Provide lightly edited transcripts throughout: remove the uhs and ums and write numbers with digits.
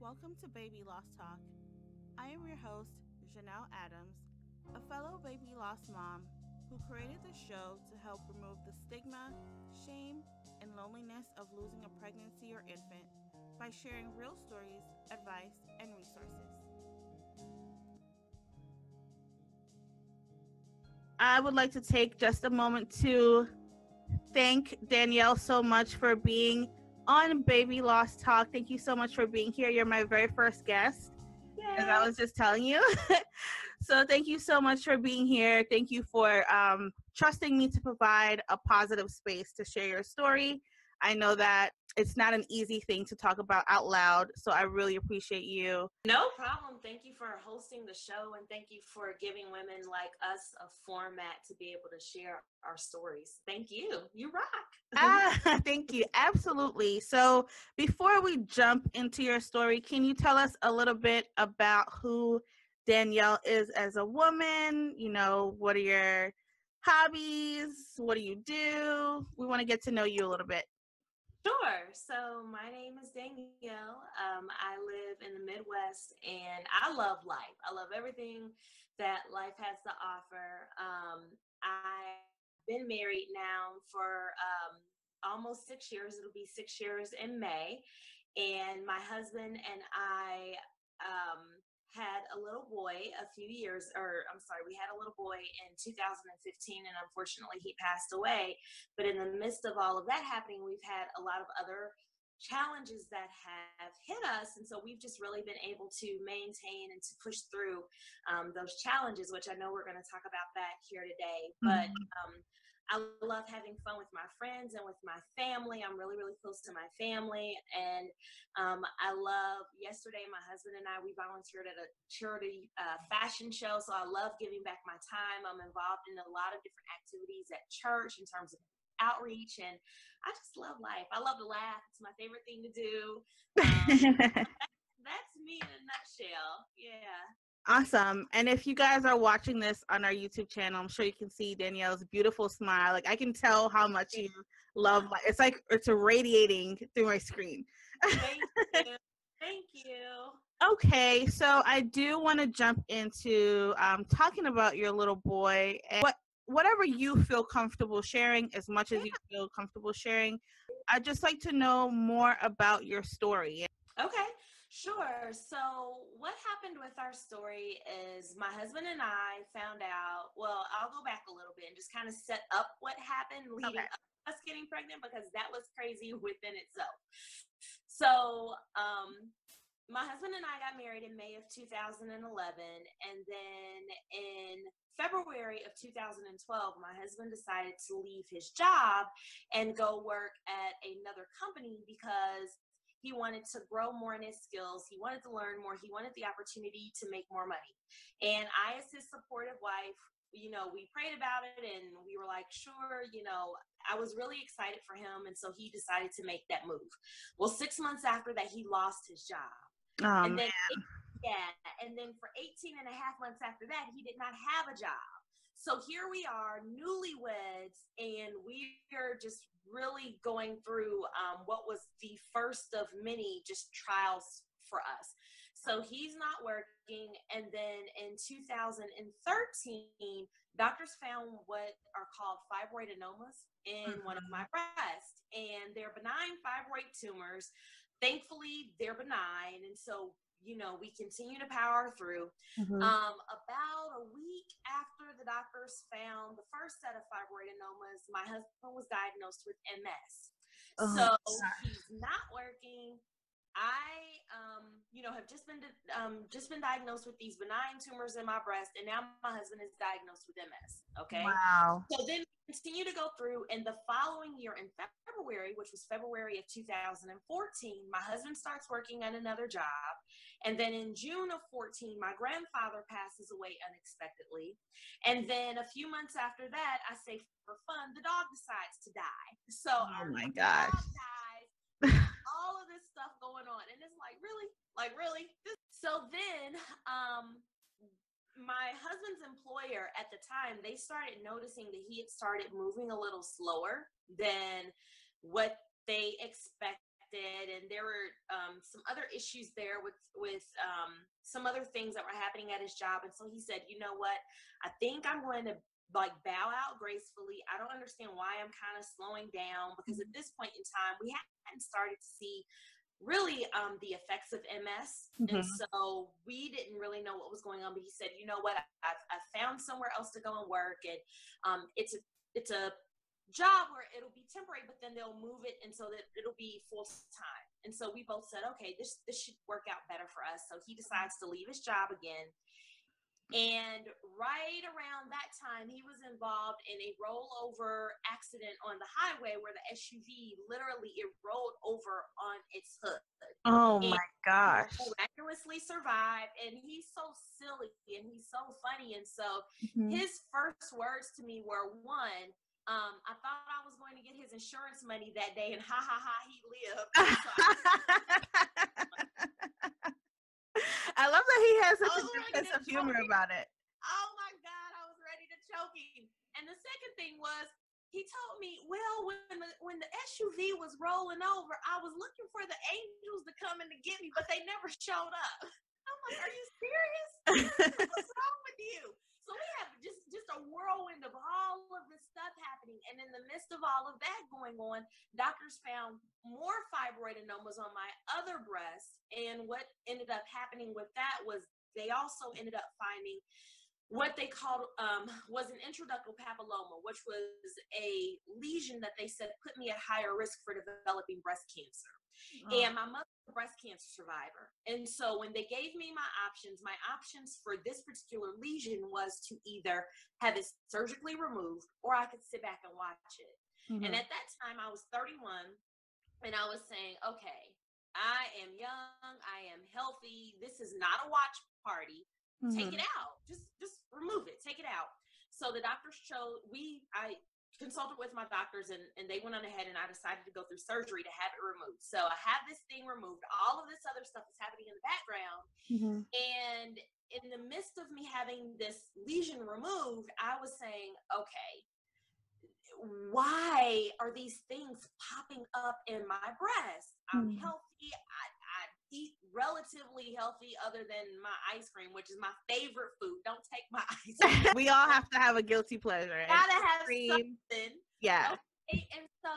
Welcome to Baby Loss Talk. I am your host, Janelle Adams, a fellow baby loss mom who created the show to help remove the stigma, shame, and loneliness of losing a pregnancy or infant by sharing real stories, advice, and resources. I would like to take just a moment to thank Danielle so much for being on Baby Lost Talk. Thank you so much for being here. You're my very first guest, as I was just telling you. So thank you so much for being here. Thank you for trusting me to provide a positive space to share your story. I know that it's not an easy thing to talk about out loud, so I really appreciate you. No problem. Thank you for hosting the show, and thank you for giving women like us a format to be able to share our stories. Thank you. You rock. Thank you. Absolutely. So before we jump into your story, can you tell us a little bit about who Danielle is as a woman? You know, what are your hobbies? What do you do? We want to get to know you a little bit. Sure. So my name is Danielle. I live in the Midwest, and I love life. I love everything that life has to offer. I've been married now for almost 6 years. It'll be 6 years in May. And my husband and I had a little boy we had a little boy in 2015, and unfortunately he passed away. But in the midst of all of that happening, we've had a lot of other challenges that have hit us. And so we've just really been able to maintain and to push through those challenges, which I know we're going to talk about that here today. But I love having fun with my friends and with my family. I'm really, really close to my family. And yesterday, my husband and I, we volunteered at a charity fashion show. So I love giving back my time. I'm involved in a lot of different activities at church in terms of outreach. And I just love life. I love to laugh. It's my favorite thing to do. That's me in a nutshell. Yeah. Awesome. And if you guys are watching this on our YouTube channel, I'm sure you can see Danielle's beautiful smile. Like, I can tell how much you love life. It's like it's radiating through my screen. Thank you. Thank you. Okay, so I do want to jump into talking about your little boy and whatever you feel comfortable sharing, as much as you feel comfortable sharing. I'd just like to know more about your story. Okay, sure. So what happened with our story is my husband and I found out, well, I'll go back a little bit and just kind of set up what happened leading up to us getting pregnant, because that was crazy within itself. So my husband and I got married in May of 2011, and then in February of 2012, my husband decided to leave his job and go work at another company because he wanted to grow more in his skills. He wanted to learn more. He wanted the opportunity to make more money. And I, as his supportive wife, we prayed about it, and we were like, sure, I was really excited for him. And so he decided to make that move. Well, 6 months after that, he lost his job. Oh, and then, man. and then for 18 and a half months after that, he did not have a job. So here we are, newlyweds, and we are just really going through what was the first of many just trials for us. So he's not working, and then in 2013, doctors found what are called fibroadenomas in one of my breasts, and they're benign fibroid tumors. Thankfully, they're benign, and so we continue to power through. About a week after the doctors found the first set of fibroadenomas, my husband was diagnosed with MS. So he's not working. I, have just been diagnosed with these benign tumors in my breast, and now my husband is diagnosed with MS. Okay. Wow. So then we continue to go through, and the following year in February, which was February of 2014, my husband starts working at another job. And then in June of 14, my grandfather passes away unexpectedly. And then a few months after that, I say for fun, the dog decides to die. So oh my gosh. dog dies. All of this stuff going on, and it's like, really? So then my husband's employer at the time, they started noticing that he had started moving a little slower than what they expected infected, and there were some other issues there with some other things that were happening at his job. And so he said, you know what, I think I'm going to like bow out gracefully. I don't understand why I'm kind of slowing down, because at this point in time we hadn't started to see really the effects of MS. And so we didn't really know what was going on. But he said, you know what, I found somewhere else to go and work, and it's a job where it'll be temporary, but then they'll move it, and so that it'll be full time. And so we both said, okay, this should work out better for us. So he decides to leave his job again. And right around that time, he was involved in a rollover accident on the highway where the SUV literally, it rolled over on its hood. Oh my gosh. He miraculously survived, and he's so silly and he's so funny. And so his first words to me were, one, I thought I was going to get his insurance money that day, and ha ha ha, he lived. I love that he has such a good sense of humor about it. Oh my God, I was ready to choke him. And the second thing was, he told me, well, when the SUV was rolling over, I was looking for the angels to come in to get me, but they never showed up. I'm like, are you serious? What's wrong with you? So we have just a whirlwind of all of this stuff happening. And in the midst of all of that going on, doctors found more fibroadenomas on my other breast. And what ended up happening with that was they also ended up finding what they called was an intraductal papilloma, which was a lesion that they said put me at higher risk for developing breast cancer. And my mother was a breast cancer survivor. And so when they gave me my options for this particular lesion was to either have it surgically removed, or I could sit back and watch it. And at that time I was 31, and I was saying, okay, I am young, I am healthy. This is not a watch party. Take it out. Just remove it. Take it out. So the doctors I consulted with my doctors, and they went on ahead, and I decided to go through surgery to have it removed. So I have this thing removed. All of this other stuff is happening in the background. And in the midst of me having this lesion removed, I was saying, okay, why are these things popping up in my breast? I'm healthy. I eat relatively healthy, other than my ice cream, which is my favorite food. Don't take my ice cream. We all have to have a guilty pleasure. Gotta have something. Yeah. Okay. And so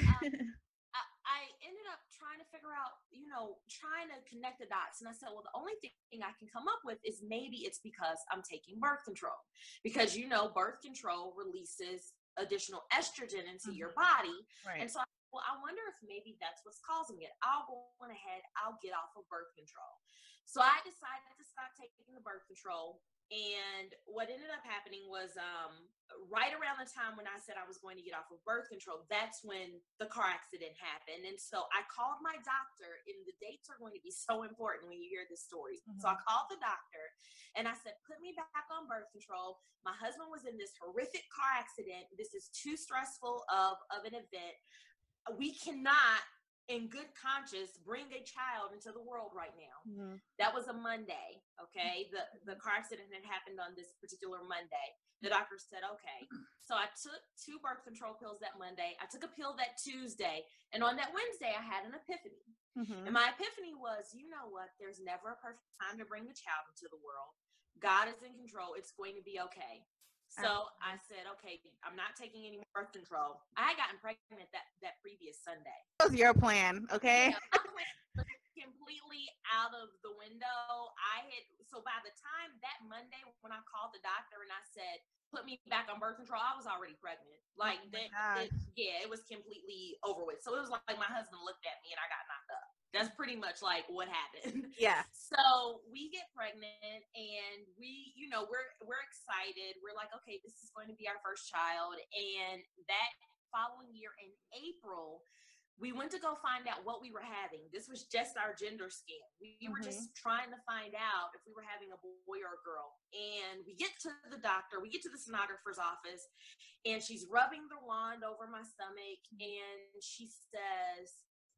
I ended up trying to figure out, trying to connect the dots. And I said, well, the only thing I can come up with is maybe it's because I'm taking birth control. Because, birth control releases additional estrogen into your body. Right. And so I wonder if maybe that's what's causing it. I'll go on ahead, I'll get off of birth control. So I decided to stop taking the birth control. And what ended up happening was right around the time when I said I was going to get off of birth control, that's when the car accident happened. And so I called my doctor, and the dates are going to be so important when you hear this story. So I called the doctor, and I said, put me back on birth control. My husband was in this horrific car accident. This is too stressful of an event. We cannot, in good conscience, bring a child into the world right now. That was a Monday, okay? The car accident had happened on this particular Monday. The doctor said, okay. So I took 2 birth control pills that Monday. I took a pill that Tuesday. And on that Wednesday, I had an epiphany. And my epiphany was, you know what? There's never a perfect time to bring the child into the world. God is in control. It's going to be okay. So I said, okay, I'm not taking any more birth control. I had gotten pregnant that previous Sunday. That was your plan, okay? My plan was completely out of the window. So by the time that Monday when I called the doctor and I said, put me back on birth control, I was already pregnant. Like, it was completely over with. So it was like my husband looked at me and I got knocked up. That's pretty much like what happened. Yeah. So we get pregnant, and we're excited. We're like, okay, this is going to be our first child. And that following year in April, we went to go find out what we were having. This was just our gender scan. We were just trying to find out if we were having a boy or a girl. And we get to the doctor, we get to the sonographer's office, and she's rubbing the wand over my stomach, and she says,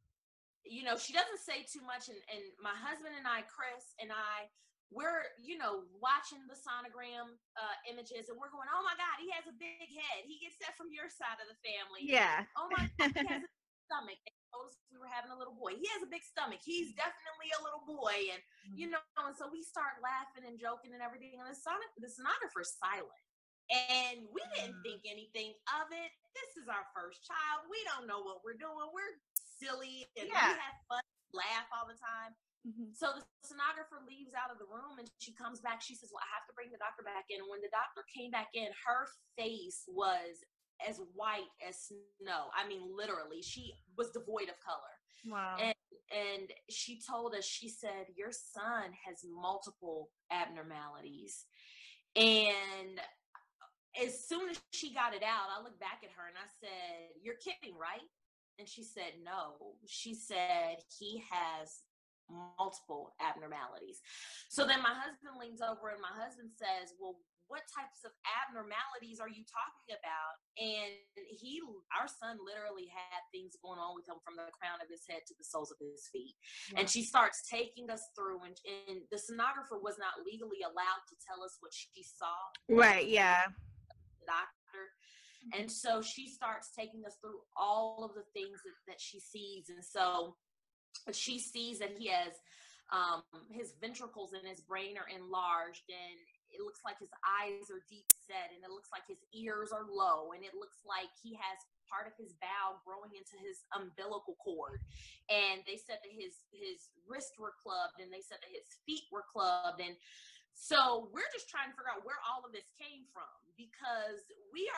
she doesn't say too much. And my husband and I, Chris and I, we're, watching the sonogram images, and we're going, oh my God, he has a big head. He gets that from your side of the family. Yeah. Oh my God, he has a stomach. told us we were having a little boy. He has a big stomach. He's definitely a little boy. And, and so we start laughing and joking and everything. And the sonographer's silent. And we didn't think anything of it. This is our first child. We don't know what we're doing. We're silly and we have fun, laugh all the time. So the sonographer leaves out of the room and she comes back. She says, well, I have to bring the doctor back in. And when the doctor came back in, her face was as white as snow. I mean, literally, she was devoid of color. Wow. And she told us, she said, your son has multiple abnormalities. And as soon as she got it out, I looked back at her and I said, you're kidding, right? And she said, no. She said, he has multiple abnormalities. So then my husband leans over and my husband says, well, what types of abnormalities are you talking about? And our son literally had things going on with him from the crown of his head to the soles of his feet. Yeah. And she starts taking us through, and the sonographer was not legally allowed to tell us what she saw. Right, yeah. The doctor. And so she starts taking us through all of the things that she sees. And so she sees that he has his ventricles in his brain are enlarged, and it looks like his eyes are deep set, and it looks like his ears are low, and it looks like he has part of his bowel growing into his umbilical cord. And they said that his wrists were clubbed, and they said that his feet were clubbed. And so we're just trying to figure out where all of this came from, because we're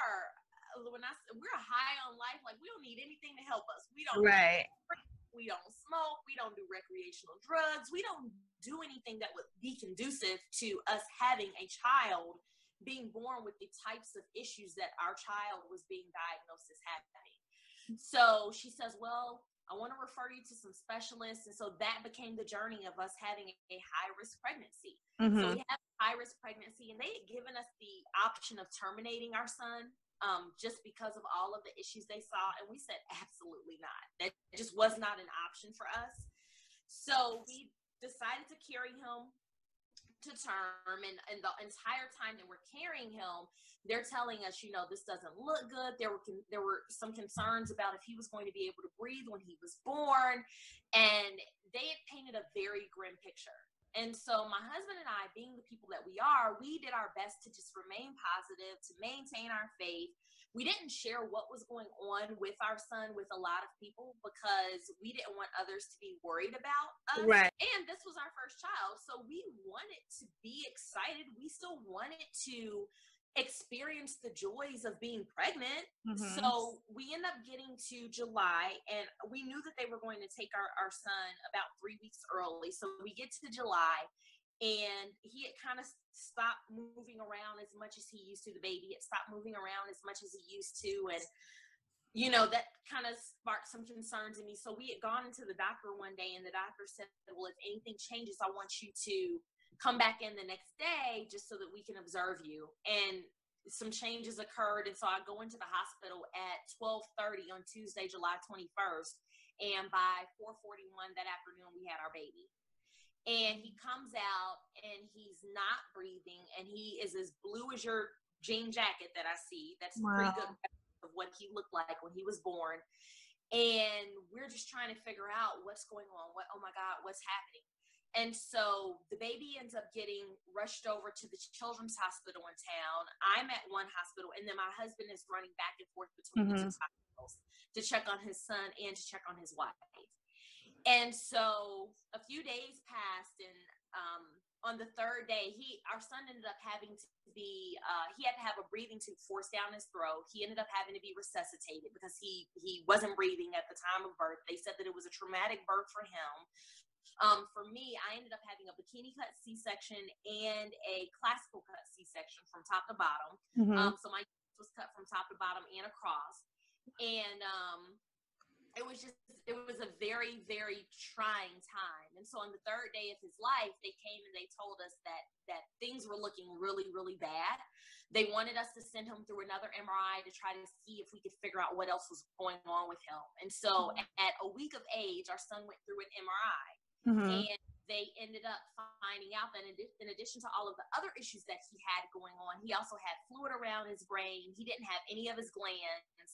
high on life. Like, we don't need anything to help us. We don't we don't smoke, we don't do recreational drugs, we don't do anything that would be conducive to us having a child being born with the types of issues that our child was being diagnosed as having. So she says, well, I want to refer you to some specialists. And so that became the journey of us having a high-risk pregnancy. So we had a high-risk pregnancy, and they had given us the option of terminating our son just because of all of the issues they saw. And we said, absolutely not. That just was not an option for us. So we decided to carry him to term. And the entire time that we're carrying him, they're telling us, this doesn't look good. There were some concerns about if he was going to be able to breathe when he was born. And they had painted a very grim picture. And so my husband and I, being the people that we are, we did our best to just remain positive, to maintain our faith. We didn't share what was going on with our son with a lot of people because we didn't want others to be worried about us. Right. And this was our first child. So we wanted to be excited. We still wanted to experience the joys of being pregnant. So we end up getting to July, and we knew that they were going to take our son about 3 weeks early. So we get to July, and he had kind of stopped moving around as much as he used to. The baby had stopped moving around as much as he used to, and that kind of sparked some concerns in me. So we had gone into the doctor one day, and the doctor said, well, if anything changes, I want you to come back in the next day just so that we can observe you. And some changes occurred. And so I go into the hospital at 12:30 on Tuesday, July 21st. And by 4:41 that afternoon, we had our baby. And he comes out and he's not breathing. And he is as blue as your jean jacket that I see. That's pretty good of what he looked like when he was born. And we're just trying to figure out what's going on. Oh my God, what's happening? And so the baby ends up getting rushed over to the children's hospital in town. I'm at one hospital, and then my husband is running back and forth between the two hospitals to check on his son and to check on his wife. And so a few days passed, and on the third day, our son ended up having to be, he had to have a breathing tube forced down his throat. He ended up having to be resuscitated because he wasn't breathing at the time of birth. They said that it was a traumatic birth for him. For me, I ended up having a bikini cut C-section and a classical cut C-section from top to bottom. So my was cut from top to bottom and across. And it was a very, very trying time. And so on the third day of his life, they came and they told us that things were looking really, really bad. They wanted us to send him through another MRI to try to see if we could figure out what else was going on with him. And so at a week of age, our son went through an MRI. And they ended up finding out that in addition to all of the other issues that he had going on, he also had fluid around his brain. He didn't have any of his glands.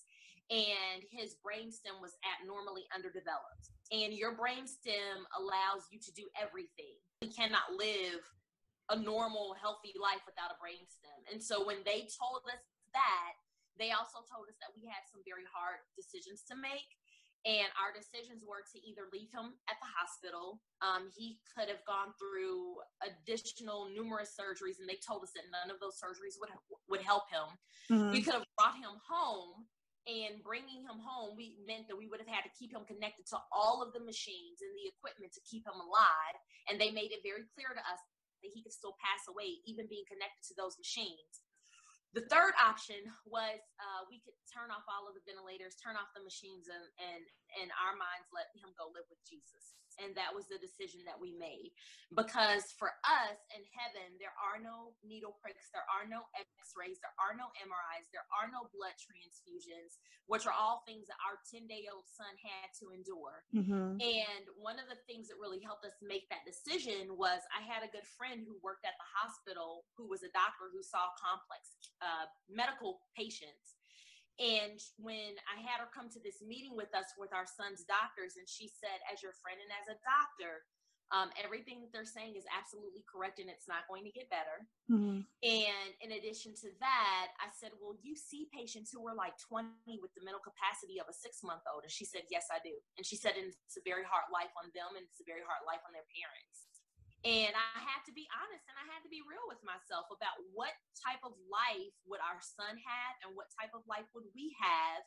and his brainstem was abnormally underdeveloped. And your brainstem allows you to do everything. You cannot live a normal, healthy life without a brainstem. And so when they told us that, they also told us that we had some very hard decisions to make. And our decisions were to either leave him at the hospital. He could have gone through additional numerous surgeries, and they told us that none of those surgeries would help him. Mm-hmm. We could have brought him home, and bringing him home meant that we would have had to keep him connected to all of the machines and the equipment to keep him alive. And they made it very clear to us that he could still pass away, even being connected to those machines. The third option was we could turn off all of the ventilators, turn off the machines, and in our minds let him go live with Jesus. And that was the decision that we made. Because for us in heaven, there are no needle pricks, there are no x-rays, there are no MRIs, there are no blood transfusions, which are all things that our 10-day-old son had to endure. Mm-hmm. And one of the things that really helped us make that decision was I had a good friend who worked at the hospital who was a doctor who saw complex medical patients. And when I had her come to this meeting with us with our son's doctors, and she said, as your friend and as a doctor, everything that they're saying is absolutely correct and it's not going to get better. Mm-hmm. And in addition to that, I said, well, you see patients who are like 20 with the mental capacity of a 6-month-old. And she said, yes, I do. And she said, and it's a very hard life on them, and it's a very hard life on their parents. And I had to be honest, and I had to be real with myself about what type of life would our son have and what type of life would we have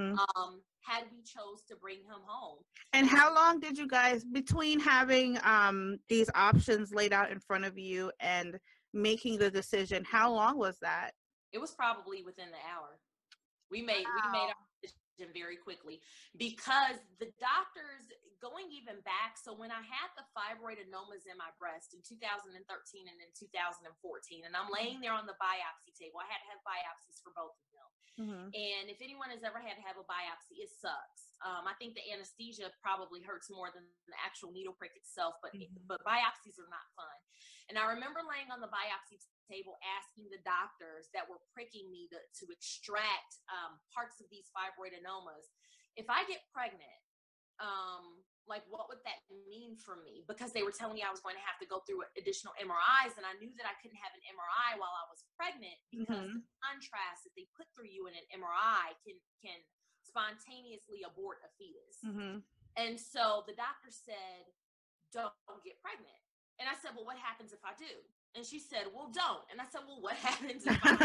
had we chose to bring him home. And how long did you guys, between having these options laid out in front of you and making the decision, how long was that? It was probably within the hour. We made our decision very quickly because the doctors, going even back, so when I had the fibroid adenomas in my breast in 2013 and in 2014, and I'm laying there on the biopsy table, I had to have biopsies for both of them. Mm-hmm. And if anyone has ever had to have a biopsy, it sucks. I think the anesthesia probably hurts more than the actual needle prick itself, but biopsies are not fun. And I remember laying on the biopsy table asking the doctors that were pricking me to extract parts of these fibroid adenomas, if I get pregnant, like what would that mean for me? Because they were telling me I was going to have to go through additional MRIs, and I knew that I couldn't have an MRI while I was pregnant because the contrast that they put through you in an MRI can spontaneously abort a fetus. Mm-hmm. And so the doctor said, don't get pregnant. And I said, well, what happens if I do? And she said, well, don't. And I said, well, what happens if I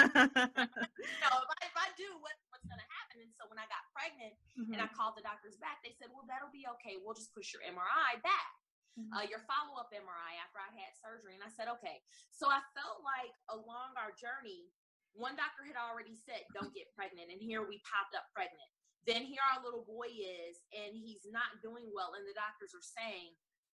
if I do, what's going to happen? And so when I got pregnant and I called the doctors back, they said, well, that'll be okay. We'll just push your MRI back, your follow-up MRI after I had surgery. And I said, okay. So I felt like along our journey, one doctor had already said, don't get pregnant. And here we popped up pregnant. Then here our little boy is, and he's not doing well. And the doctors are saying,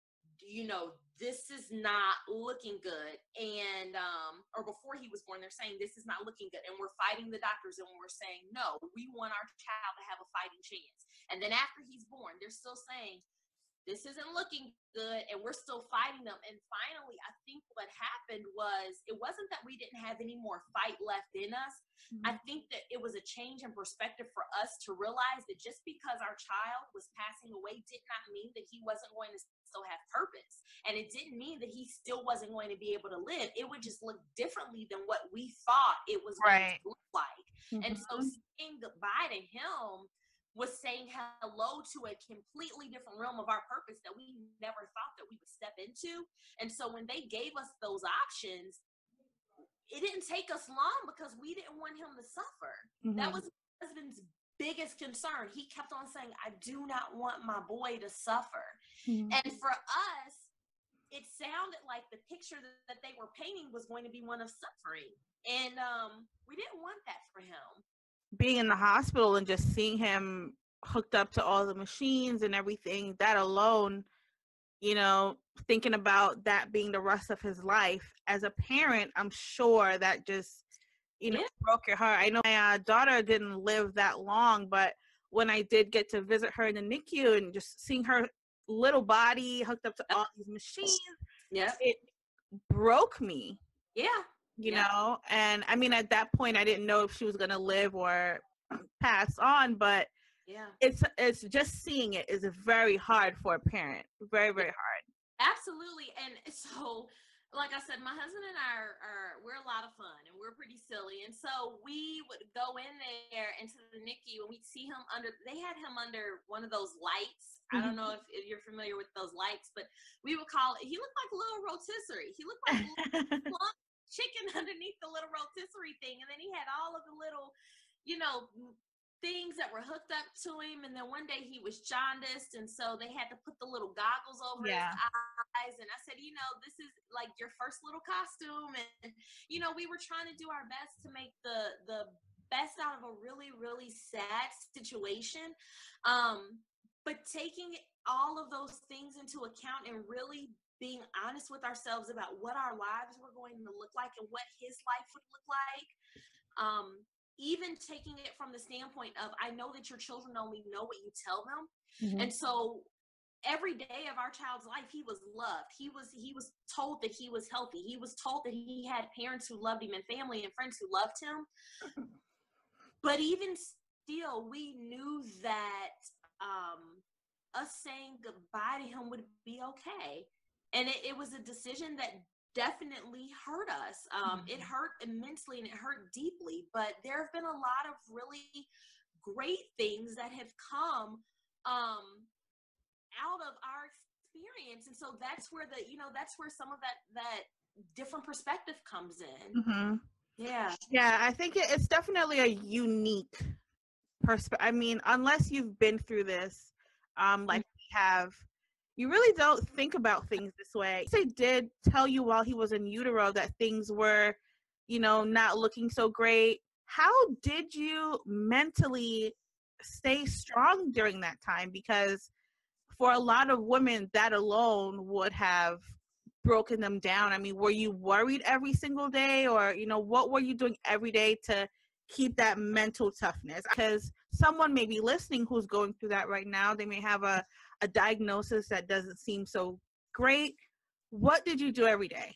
this is not looking good. And, or before he was born, they're saying this is not looking good. And we're fighting the doctors and we're saying, no, we want our child to have a fighting chance. And then after he's born, they're still saying, this isn't looking good. And we're still fighting them. And finally, I think what happened was, it wasn't that we didn't have any more fight left in us. I think that it was a change in perspective for us to realize that just because our child was passing away did not mean that he wasn't going to still have purpose. And it didn't mean that he still wasn't going to be able to live. It would just look differently than what we thought it was going to look like. And so saying goodbye to him was saying hello to a completely different realm of our purpose that we never thought that we would step into. And so when they gave us those options, it didn't take us long because we didn't want him to suffer. That was my husband's biggest concern. He kept on saying, I do not want my boy to suffer. And for us, it sounded like the picture that they were painting was going to be one of suffering. And we didn't want that for him. Being in the hospital and just seeing him hooked up to all the machines and everything, that alone, thinking about that being the rest of his life as a parent, I'm sure that just, broke your heart. I know my daughter didn't live that long, but when I did get to visit her in the NICU and just seeing her little body hooked up to all these machines, it broke me. Yeah. You know, and I mean, at that point, I didn't know if she was going to live or pass on, but Yeah. it's just seeing it is very hard for a parent. Very, very hard. Absolutely. And so, like I said, my husband and I we're a lot of fun and we're pretty silly. And so we would go in there into the NICU and we'd see him they had him under one of those lights. I don't know if you're familiar with those lights, but we would call it, he looked like a little rotisserie. He looked like a little plump chicken underneath the little rotisserie thing. And then he had all of the little, things that were hooked up to him. And then one day he was jaundiced, and so they had to put the little goggles over his eyes. And I said, this is like your first little costume. And we were trying to do our best to make the best out of a really, really sad situation, but taking all of those things into account and really being honest with ourselves about what our lives were going to look like and what his life would look like. Even taking it from the standpoint of, I know that your children only know what you tell them. And so every day of our child's life, he was loved. He was told that he was healthy. He was told that he had parents who loved him and family and friends who loved him. But even still, we knew that us saying goodbye to him would be okay. And it was a decision that definitely hurt us. It hurt immensely and it hurt deeply, but there have been a lot of really great things that have come out of our experience. And so that's where that's where some of that different perspective comes in. Yeah, I think it's definitely a unique perspective. I mean, unless you've been through this, like we have, you really don't think about things this way. They did tell you while he was in utero that things were, not looking so great. How did you mentally stay strong during that time? Because for a lot of women, that alone would have broken them down. I mean, were you worried every single day, or, what were you doing every day to keep that mental toughness? Because someone may be listening who's going through that right now. They may have a diagnosis that doesn't seem so great. What did you do every day?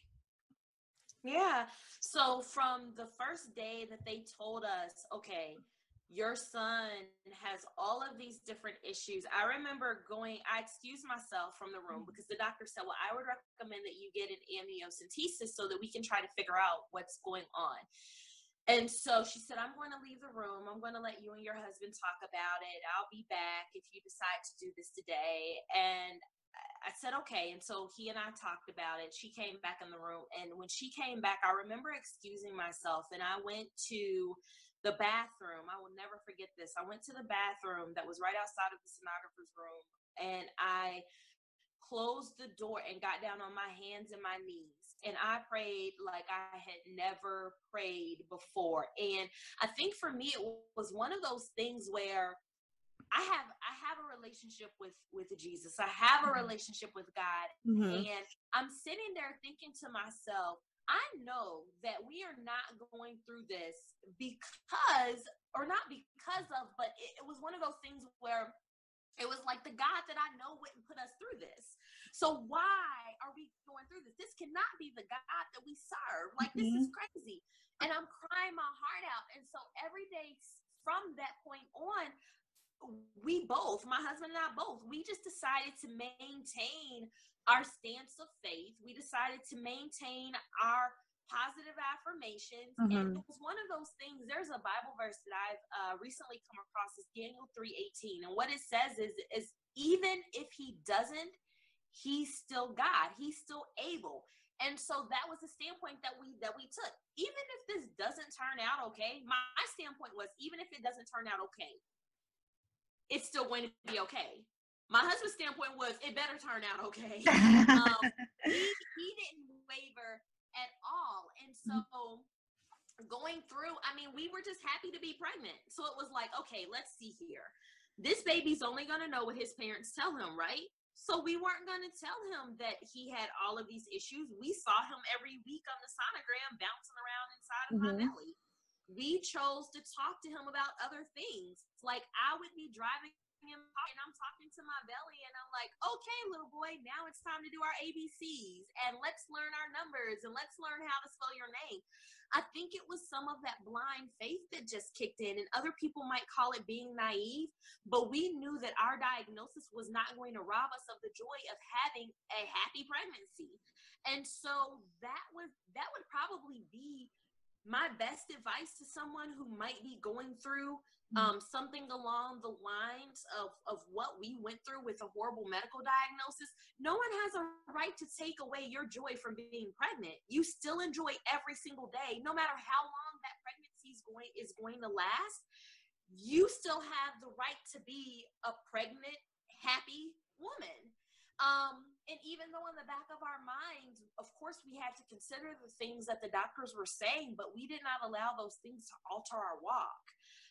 Yeah. So from the first day that they told us, okay, your son has all of these different issues, I remember I excused myself from the room because the doctor said, well, I would recommend that you get an amniocentesis so that we can try to figure out what's going on. And so she said, I'm going to leave the room. I'm going to let you and your husband talk about it. I'll be back if you decide to do this today. And I said, okay. And so he and I talked about it. She came back in the room. And when she came back, I remember excusing myself. And I went to the bathroom. I will never forget this. I went to the bathroom that was right outside of the sonographer's room. And I closed the door and got down on my hands and my knees. And I prayed like I had never prayed before. And I think for me, it was one of those things where I have a relationship with Jesus. I have a relationship with God. And I'm sitting there thinking to myself, I know that we are not going through this because, or not because of, but it was one of those things where it was like the God that I know wouldn't put us through this. So why are we going through this? This cannot be the God that we serve. Like, this is crazy. And I'm crying my heart out. And so every day from that point on, we both, my husband and I both, we just decided to maintain our stance of faith. We decided to maintain our positive affirmations. And it was one of those things. There's a Bible verse that I've recently come across, is Daniel 3:18. And what it says is even if he doesn't, he's still God. He's still able. And so that was the standpoint that we took. Even if this doesn't turn out okay, my standpoint was, even if it doesn't turn out okay, it's still going to be okay. My husband's standpoint was, it better turn out okay. He didn't waver at all. And so going through, I mean, we were just happy to be pregnant. So it was like, okay, let's see here. This baby's only going to know what his parents tell him, right? So we weren't going to tell him that he had all of these issues. We saw him every week on the sonogram bouncing around inside of my belly. We chose to talk to him about other things. Like, I would be driving and I'm talking to my belly and I'm like, okay, little boy, now it's time to do our ABCs and let's learn our numbers and let's learn how to spell your name. I think it was some of that blind faith that just kicked in, and other people might call it being naive, but we knew that our diagnosis was not going to rob us of the joy of having a happy pregnancy. And so that would probably be my best advice to someone who might be going through something along the lines of what we went through with a horrible medical diagnosis. No one has a right to take away your joy from being pregnant. You still enjoy every single day, no matter how long that pregnancy is going to last. You still have the right to be a pregnant, happy woman. And even though in the back of our minds, of course, we had to consider the things that the doctors were saying, but we did not allow those things to alter our walk.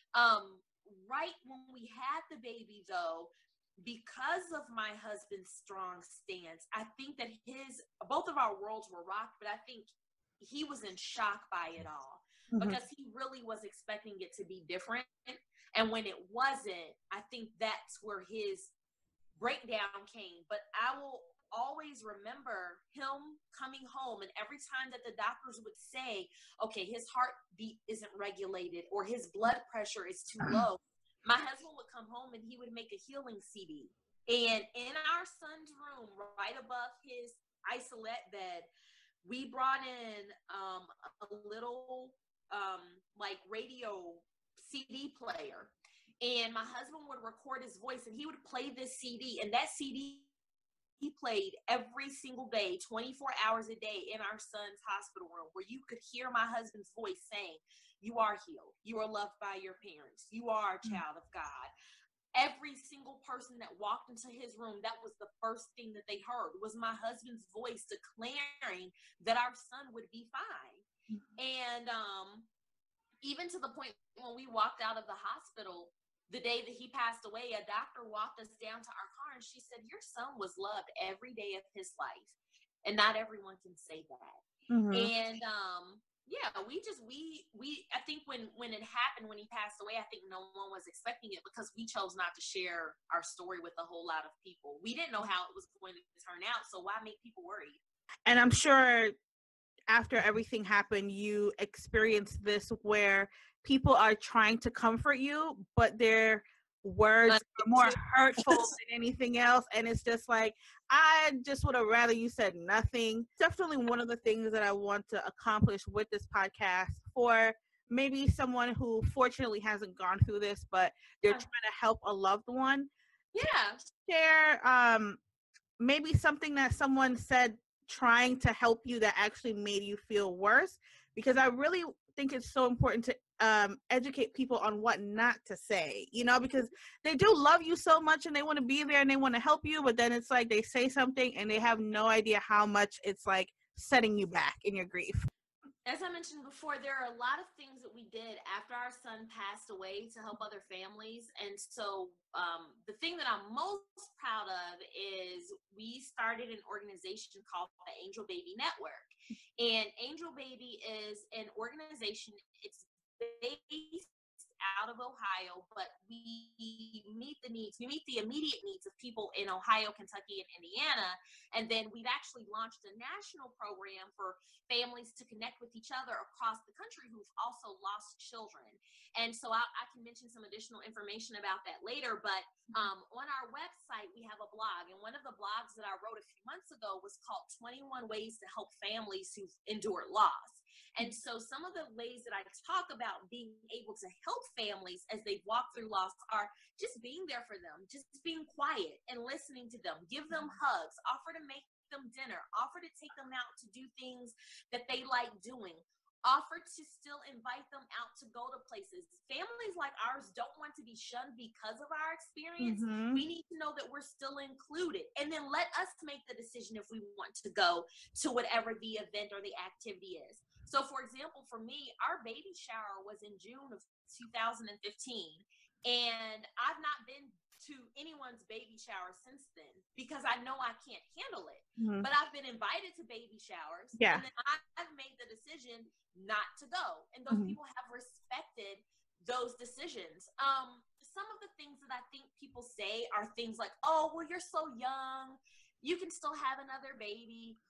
Right when we had the baby, though, because of my husband's strong stance, I think that both of our worlds were rocked, but I think he was in shock by it all because he really was expecting it to be different. And when it wasn't, I think that's where his breakdown came. But I will always remember him coming home, and every time that the doctors would say, okay, his heartbeat isn't regulated or his blood pressure is too low, my husband would come home and he would make a healing CD. And in our son's room, right above his isolette bed, we brought in a little like radio CD player. And my husband would record his voice and he would play this CD, and that CD he played every single day, 24 hours a day in our son's hospital room, where you could hear my husband's voice saying, you are healed. You are loved by your parents. You are a child of God. Every single person that walked into his room, that was the first thing that they heard was my husband's voice declaring that our son would be fine. And even to the point when we walked out of the hospital, the day that he passed away, a doctor walked us down to our car and she said, your son was loved every day of his life. And not everyone can say that. And yeah, I think when it happened, when he passed away, I think no one was expecting it because we chose not to share our story with a whole lot of people. We didn't know how it was going to turn out. So why make people worried? And I'm sure after everything happened, you experienced this where people are trying to comfort you, but their words are more hurtful than anything else. And it's just like, I just would have rather you said nothing. Definitely one of the things that I want to accomplish with this podcast for maybe someone who fortunately hasn't gone through this, but they're trying to help a loved one. Yeah. Share maybe something that someone said trying to help you that actually made you feel worse, because I really think it's so important to educate people on what not to say, because they do love you so much and they want to be there and they want to help you, but then it's like they say something and they have no idea how much it's like setting you back in your grief. As I mentioned before, there are a lot of things that we did after our son passed away to help other families. And so the thing that I'm most proud of is we started an organization called the Angel Baby Network. And Angel Baby is an organization, it's based out of Ohio, but we meet the needs. We meet the immediate needs of people in Ohio, Kentucky, and Indiana. And then we've actually launched a national program for families to connect with each other across the country who've also lost children. And so I can mention some additional information about that later, but on our website, we have a blog. And one of the blogs that I wrote a few months ago was called 21 Ways to Help Families Who've Endured Loss. And so some of the ways that I talk about being able to help families as they walk through loss are just being there for them, just being quiet and listening to them, give them hugs, offer to make them dinner, offer to take them out to do things that they like doing, offer to still invite them out to go to places. Families like ours don't want to be shunned because of our experience. We need to know that we're still included. And then let us make the decision if we want to go to whatever the event or the activity is. So for example, for me, our baby shower was in June of 2015. And I've not been to anyone's baby shower since then because I know I can't handle it. But I've been invited to baby showers. And then I've made the decision not to go. And those people have respected those decisions. some of the things that I think people say are things like, oh, well, you're so young, you can still have another baby.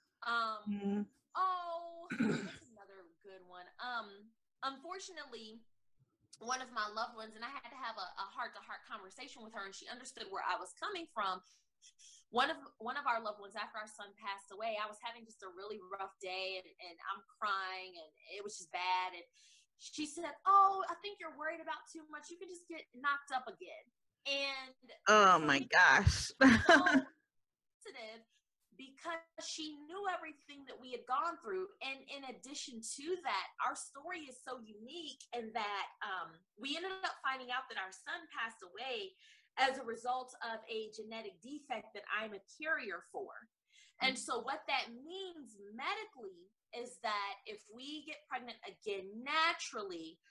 Oh, what's another good one? Unfortunately, one of my loved ones, and I had to have a heart-to-heart conversation with her, and she understood where I was coming from. One of our loved ones, after our son passed away, I was having just a really rough day, and I'm crying, and it was just bad. And she said, "Oh, I think you're worried about too much. You can just get knocked up again." And oh my gosh. so sensitive, because she knew everything that we had gone through. And in addition to that, our story is so unique in that we ended up finding out that our son passed away as a result of a genetic defect that I'm a carrier for. And so what that means medically is that if we get pregnant again naturally,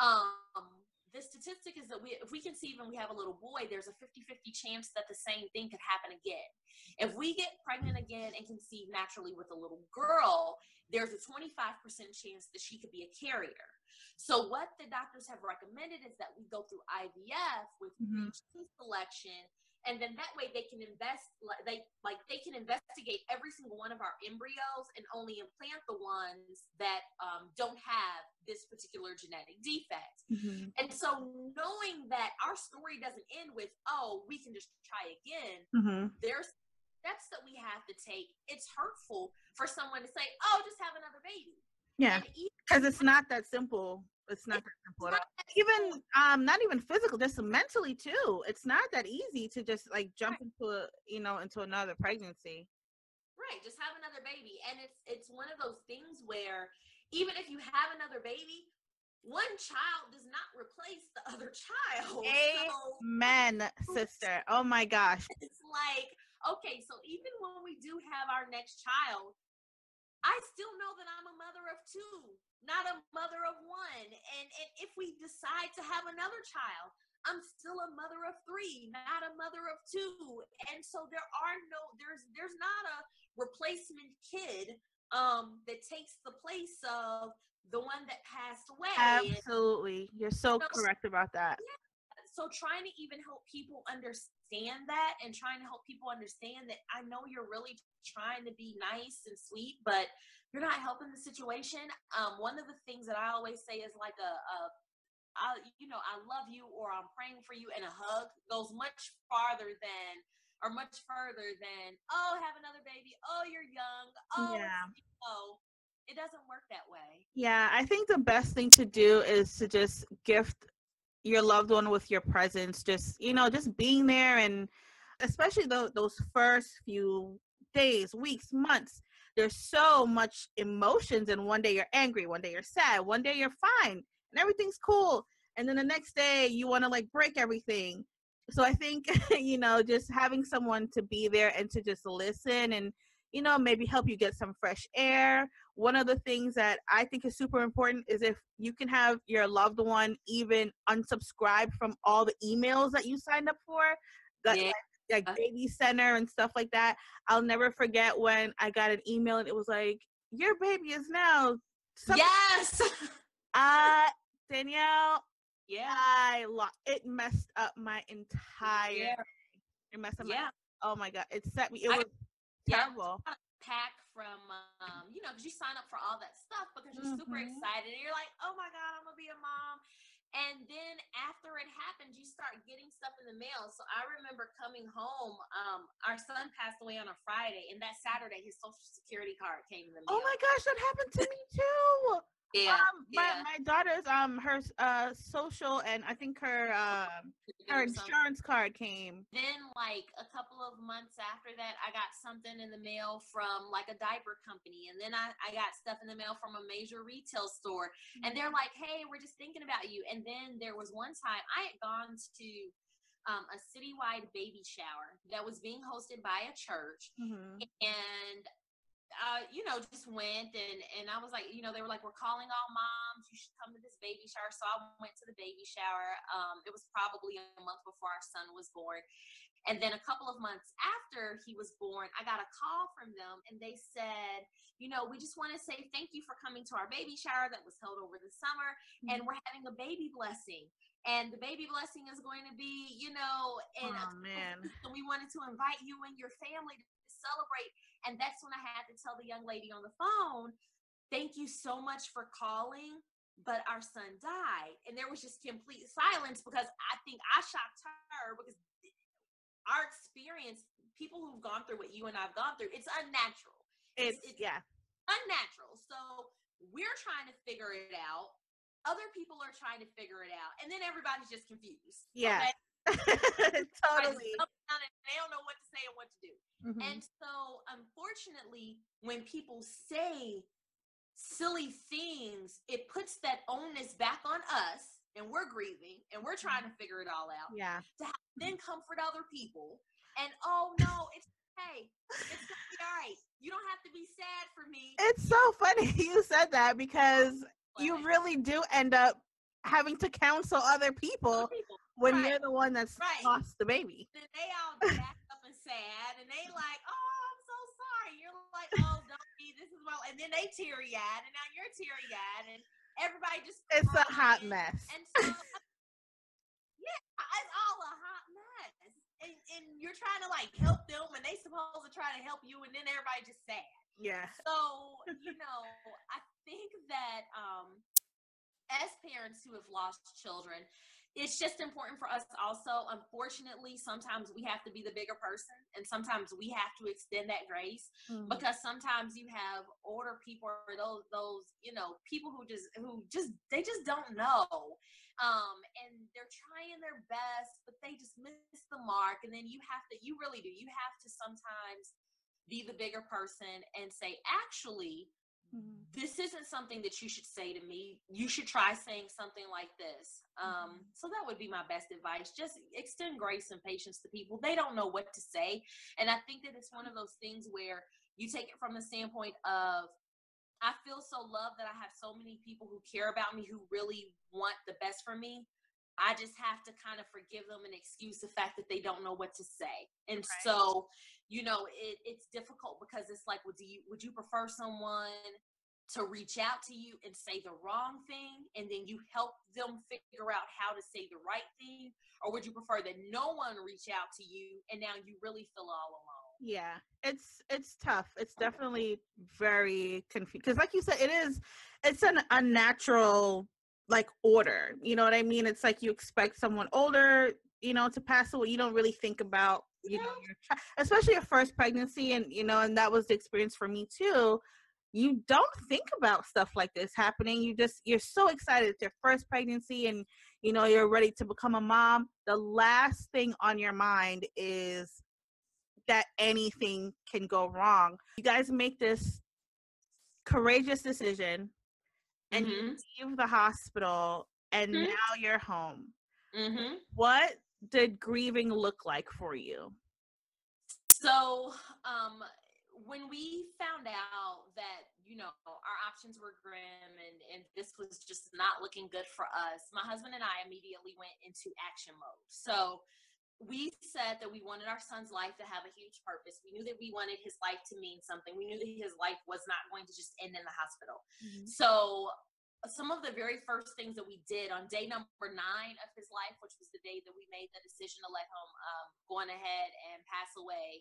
the statistic is that if we conceive and we have a little boy, there's a 50-50 chance that the same thing could happen again. If we get pregnant again and conceive naturally with a little girl, there's a 25% chance that she could be a carrier. So what the doctors have recommended is that we go through IVF with gene selection, and then that way they can they can investigate every single one of our embryos and only implant the ones that don't have this particular genetic defect. And so knowing that our story doesn't end with, oh, we can just try again, there's steps that we have to take. It's hurtful for someone to say, oh, just have another baby. Yeah, because it's not that simple. It's not that simple at all. Even not even physical, just mentally too. It's not that easy to just like jump into into another pregnancy. Right, just have another baby. And it's one of those things where even if you have another baby, one child does not replace the other child. Amen, sister. Oh my gosh. It's like, okay, so even when we do have our next child, I still know that I'm a mother of two, not a mother of one. And if we decide to have another child, I'm still a mother of three, not a mother of two. And so there's not a replacement kid that takes the place of the one that passed away. Absolutely. You're so correct about that. Yeah. So trying to even help people understand that, and trying to help people understand that I know you're really trying to be nice and sweet, but you're not helping the situation. One of the things that I always say is like I love you, or I'm praying for you, and a hug goes much further than, oh, have another baby, oh, you're young, oh, yeah. It doesn't work that way. Yeah, I think the best thing to do is to just gift your loved one with your presence, just being there, and especially those first few days, weeks, months, there's so much emotions, and one day you're angry, one day you're sad, one day you're fine and everything's cool, and then the next day you want to like break everything. So I think just having someone to be there and to just listen and maybe help you get some fresh air. One of the things that I think is super important is if you can have your loved one even unsubscribe from all the emails that you signed up for, like baby center and stuff like that. I'll never forget when I got an email and it was like, your baby is now. Yes. Danielle. Yeah. It messed up my entire day. It messed up oh my God. It set me. It was terrible. Pack from because you sign up for all that stuff because you're super excited and you're like, oh my God, I'm gonna be a mom. And then after it happens, you start getting stuff in the mail. So I remember coming home, our son passed away on a Friday, and that Saturday his Social Security card came in the mail. Oh my gosh, that happened to me too. My daughter's her social, and I think her insurance card came. Then like a couple of months after that, I got something in the mail from like a diaper company, and then I got stuff in the mail from a major retail store, and they're like, hey, we're just thinking about you. And then there was one time I had gone to a citywide baby shower that was being hosted by a church, and just went and I was like, they were like, we're calling all moms. You should come to this baby shower. So I went to the baby shower. It was probably a month before our son was born. And then a couple of months after he was born, I got a call from them and they said, we just want to say thank you for coming to our baby shower that was held over the summer. And we're having a baby blessing. And the baby blessing is going to be, and we wanted to invite you and your family to celebrate. And that's when I had to tell the young lady on the phone, thank you so much for calling, but our son died. And there was just complete silence because I think I shocked her because our experience, people who've gone through what you and I've gone through, it's unnatural. It's unnatural. So we're trying to figure it out. Other people are trying to figure it out. And then everybody's just confused. Yeah. Okay? Totally. They don't know what to say and what to do. Mm-hmm. And so, unfortunately, when people say silly things, it puts that onus back on us. And we're grieving, and we're trying to figure it all out. Yeah. To then comfort other people. And, oh, no, it's okay. It's going to be all right. You don't have to be sad for me. It's so funny you said that because you really do end up having to counsel other people when you're the one that's lost the baby. Then they all back up and sad, and they like, oh, I'm so sorry. You're like, oh, don't be. This is well. And then they teary-eyed, and now you're teary-eyed, and everybody just it's a hot mess. And so it's all a hot mess. And you're trying to like help them and they supposed to try to help you and then everybody just sad. Yeah. So, I think that as parents who have lost children, it's just important for us also. Unfortunately, sometimes we have to be the bigger person and sometimes we have to extend that grace because sometimes you have older people or those people who just don't know. And they're trying their best, but they just miss the mark. And then you really do. You have to sometimes be the bigger person and say, actually, this isn't something that you should say to me. You should try saying something like this. So that would be my best advice. Just extend grace and patience to people. They don't know what to say. And I think that it's one of those things where you take it from the standpoint of, I feel so loved that I have so many people who care about me, who really want the best for me. I just have to kind of forgive them and excuse the fact that they don't know what to say. And so, it's difficult because it's like, would you prefer someone to reach out to you and say the wrong thing and then you help them figure out how to say the right thing? Or would you prefer that no one reach out to you and now you really feel all alone? Yeah, it's tough. It's definitely very confusing because like you said, it's an unnatural like order. You know what I mean? It's like you expect someone older, to pass away. You don't really think about, especially your first pregnancy and, and that was the experience for me too. You don't think about stuff like this happening. You're so excited it's your first pregnancy and, you're ready to become a mom. The last thing on your mind is that anything can go wrong. You guys make this courageous decision and you leave the hospital and now you're home. What did grieving look like for you? So, when we found out that, our options were grim and this was just not looking good for us, my husband and I immediately went into action mode. So we said that we wanted our son's life to have a huge purpose. We knew that we wanted his life to mean something. We knew that his life was not going to just end in the hospital. So some of the very first things that we did on day number 9 of his life, which was the day that we made the decision to let him go on ahead and pass away,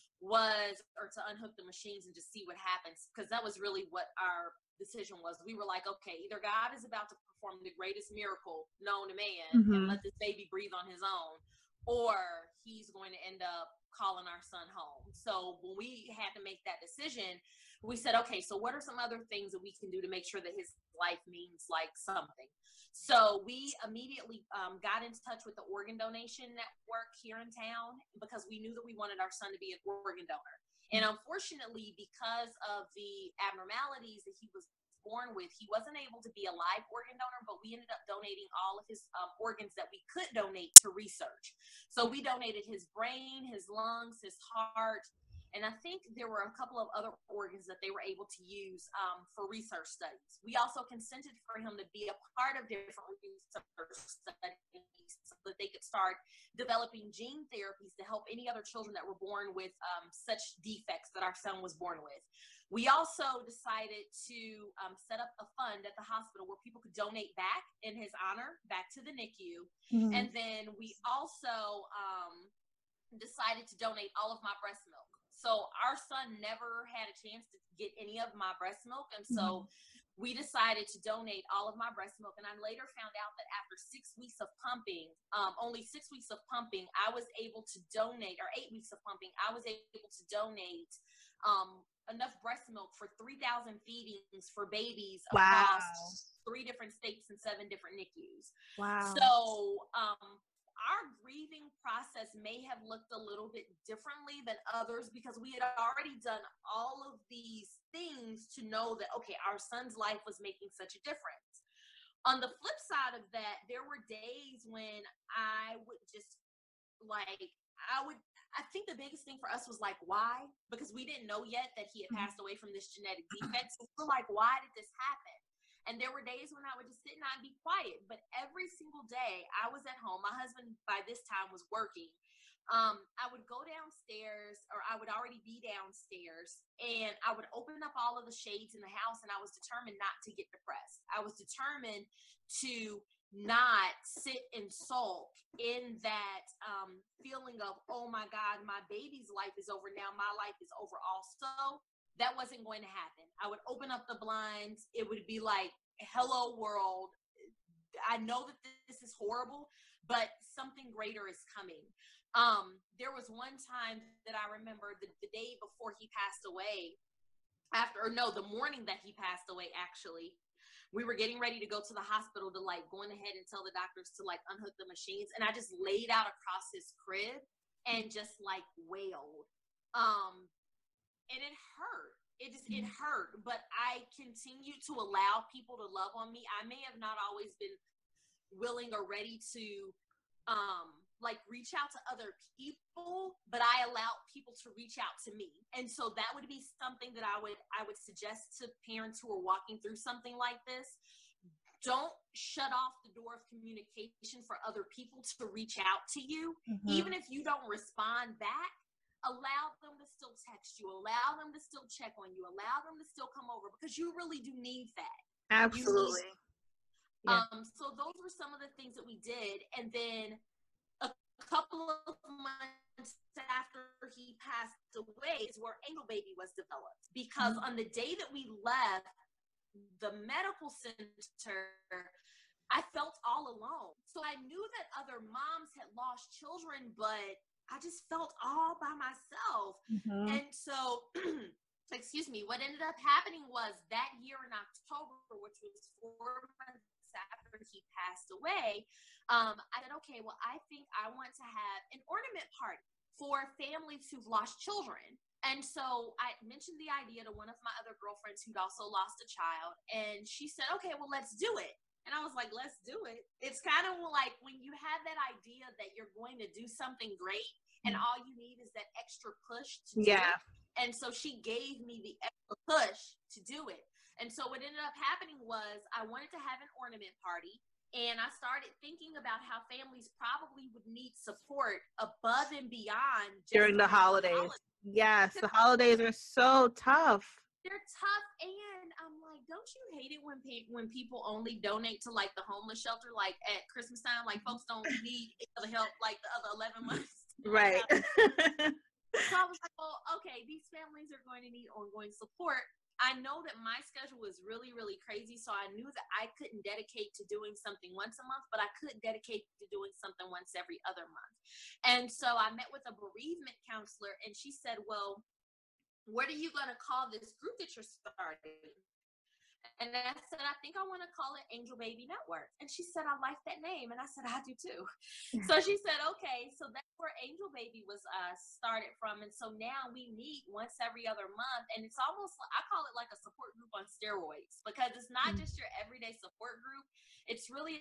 or to unhook the machines and just see what happens. Because that was really what our decision was. We were like, okay, either God is about to perform the greatest miracle known to man and let this baby breathe on his own, or he's going to end up calling our son home. So when we had to make that decision, we said, okay, so what are some other things that we can do to make sure that his life means like something? So we immediately got in touch with the organ donation network here in town because we knew that we wanted our son to be an organ donor. And unfortunately, because of the abnormalities that he was born with, he wasn't able to be a live organ donor, but we ended up donating all of his organs that we could donate to research. So we donated his brain, his lungs, his heart, And I think there were a couple of other organs that they were able to use for research studies. We also consented for him to be a part of different research studies so that they could start developing gene therapies to help any other children that were born with such defects that our son was born with. We also decided to set up a fund at the hospital where people could donate back in his honor, back to the NICU. Mm-hmm. And then we also decided to donate all of my breast milk. So our son never had a chance to get any of my breast milk. And so we decided to donate all of my breast milk. And I later found out that after 6 weeks of pumping, only 6 weeks of pumping, I was able to donate, or 8 weeks of pumping, I was able to donate enough breast milk for 3,000 feedings for babies across 3 different states and 7 different NICUs. Wow. So our grieving process may have looked a little bit differently than others because we had already done all of these things to know that, okay, our son's life was making such a difference. On the flip side of that, there were days when I would just I think the biggest thing for us was like, why? Because we didn't know yet that he had passed away from this genetic defect. So we're like, why did this happen? And there were days when I would just sit and I'd be quiet. But every single day I was at home. My husband by this time was working. I would go downstairs, or I would already be downstairs, and I would open up all of the shades in the house, and I was determined not to get depressed. I was determined to not sit and sulk in that feeling of, oh my God, my baby's life is over now. My life is over also. That wasn't going to happen. I would open up the blinds. It would be like, hello world. I know that this is horrible, but something greater is coming. There was one time that I remember the day before he passed away, the morning that he passed away, actually. We were getting ready to go to the hospital to going ahead and tell the doctors to unhook the machines. And I just laid out across his crib and just wailed. And it hurt. It hurt, but I continued to allow people to love on me. I may have not always been willing or ready to reach out to other people, but I allowed people to reach out to me. And so that would be something that I would suggest to parents who are walking through something like this. Don't shut off the door of communication for other people to reach out to you. Mm-hmm. Even if you don't respond back, allow them to still text you, allow them to still check on you, allow them to still come over, because you really do need that. Absolutely. So those were some of the things that we did. And then a couple of months after he passed away is where Angel Baby was developed, because on the day that we left the medical center, I felt all alone. So I knew that other moms had lost children, but I just felt all by myself. Mm-hmm. And so, what ended up happening was that year in October, which was 4 months after he passed away, I said, okay, well, I think I want to have an ornament party for families who've lost children. And so I mentioned the idea to one of my other girlfriends who'd also lost a child. And she said, okay, well, let's do it. And I was like, let's do it. It's kind of like when you have that idea that you're going to do something great and all you need is that extra push to do it. And so she gave me the extra push to do it. And so what ended up happening was I wanted to have an ornament party. And I started thinking about how families probably would need support above and beyond just during the holidays. Yes, the holidays are so tough. They're tough, and I'm like, don't you hate it when people only donate to the homeless shelter at Christmas time? Folks don't need the help the other 11 months. Right. So I was like, well, okay, these families are going to need ongoing support. I know that my schedule was really, really crazy, so I knew that I couldn't dedicate to doing something once a month, but I could dedicate to doing something once every other month. And so I met with a bereavement counselor, and she said, well, what are you going to call this group that you're starting? And I said, I think I want to call it Angel Baby Network. And she said, I like that name. And I said, I do too. So she said, okay. So that's where Angel Baby was started from. And so now we meet once every other month. And it's almost, I call it like a support group on steroids, because it's not just your everyday support group. It's really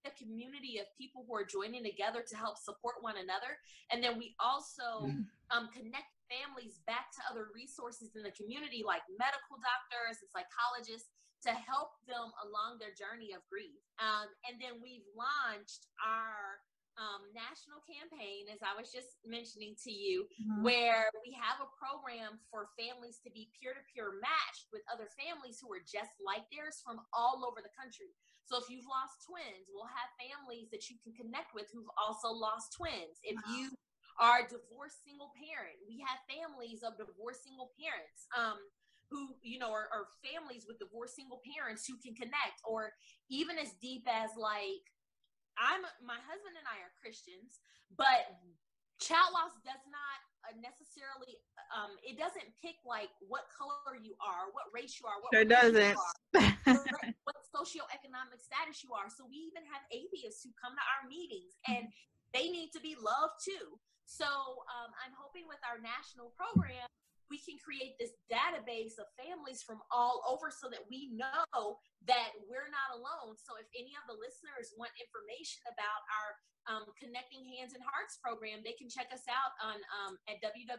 a community of people who are joining together to help support one another. And then we also connect families back to other resources in the community, like medical doctors and psychologists, to help them along their journey of grief. And then we've launched our national campaign, as I was just mentioning to you, where we have a program for families to be peer-to-peer matched with other families who are just like theirs from all over the country. So if you've lost twins, we'll have families that you can connect with who've also lost twins. If you are a divorced single parent, we have families of divorced single parents who, you know, are families with divorced single parents who can connect, or even as deep as like, my husband and I are Christians, but child loss does not necessarily, it doesn't pick like what color you are, what race you are, what sure doesn't. What socioeconomic status you are. So we even have atheists who come to our meetings, and they need to be loved too. So I'm hoping with our national program, we can create this database of families from all over so that we know that we're not alone. So if any of the listeners want information about our Connecting Hands and Hearts program, they can check us out on at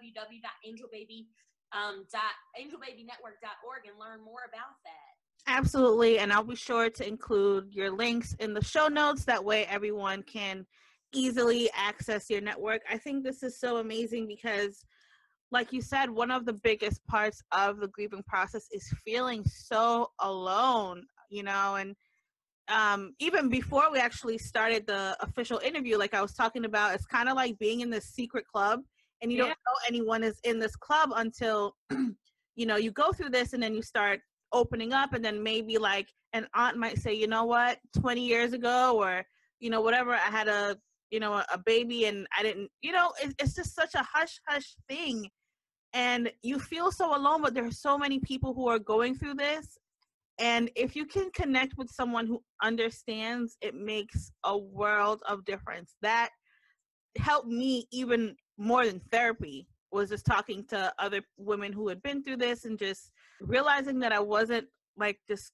www.angelbabynetwork.org and learn more about that. Absolutely. And I'll be sure to include your links in the show notes. That way everyone can easily access your network. I think this is so amazing because, like you said, one of the biggest parts of the grieving process is feeling so alone, you know, and even before we actually started the official interview, like I was talking about, it's kind of like being in this secret club, and you don't know anyone is in this club until, you know, you go through this and then you start opening up, and then maybe like an aunt might say, you know what, 20 years ago, or, you know, whatever, I had a baby and I didn't, you know, it's just such a hush thing. And you feel so alone, but there are so many people who are going through this. And if you can connect with someone who understands, it makes a world of difference. That helped me even more than therapy, was just talking to other women who had been through this and just realizing that I wasn't like just,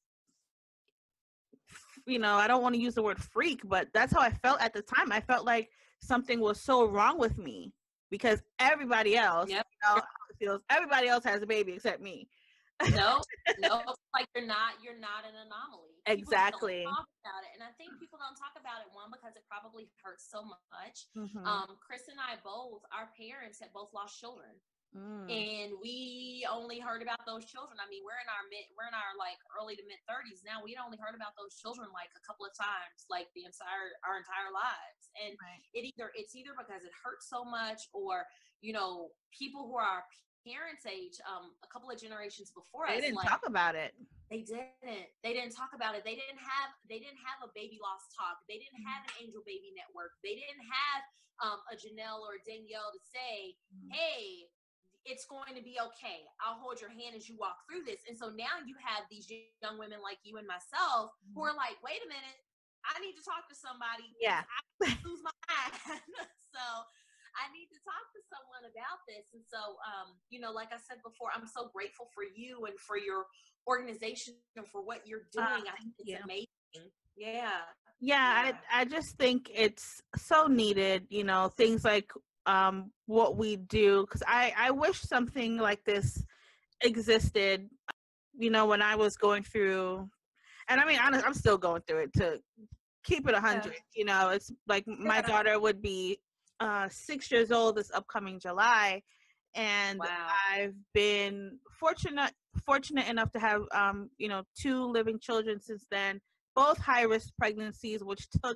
you know, I don't want to use the word freak, but that's how I felt at the time. I felt like something was so wrong with me because everybody else, you know how it feels. Everybody else has a baby except me. No, like you're not an anomaly. Exactly. People don't talk about it, and I think people don't talk about it, one, because it probably hurts so much. Chris and I both, our parents had both lost children, and we only heard about those children. I mean, we're in our like early to mid 30s now. We'd only heard about those children like a couple of times, like our entire lives, and it's either because it hurts so much, or, you know, people who are our parents' age, a couple of generations before us, they didn't talk about it. They didn't talk about it. They didn't have a baby loss talk. They didn't have an Angel Baby Network. They didn't have a Janelle or a Danielle to say, hey, it's going to be okay. I'll hold your hand as you walk through this. And so now you have these young women like you and myself who are like, wait a minute, I need to talk to somebody. Yeah. I lose my mind. So I need to talk to someone about this. And so, you know, like I said before, I'm so grateful for you and for your organization and for what you're doing. I think it's amazing. Yeah. I just think it's so needed, you know, things like what we do, because I wish something like this existed, you know, when I was going through, and I mean, honestly, I'm still going through it, to keep it 100. You know, it's like my daughter would be 6 years old this upcoming July, and I've been fortunate enough to have you know, 2 living children since then, both high-risk pregnancies, which took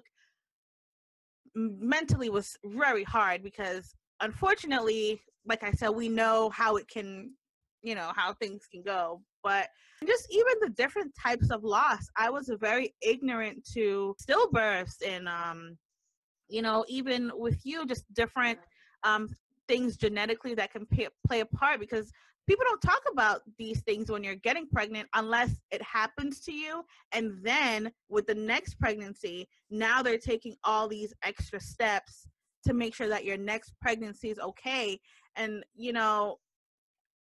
mentally was very hard because, unfortunately, like I said, we know how it can, you know, how things can go. But just even the different types of loss, I was very ignorant to stillbirths and you know, even with you, just different things genetically that can play a part, because people don't talk about these things when you're getting pregnant unless it happens to you. And then with the next pregnancy, now they're taking all these extra steps to make sure that your next pregnancy is okay. And, you know,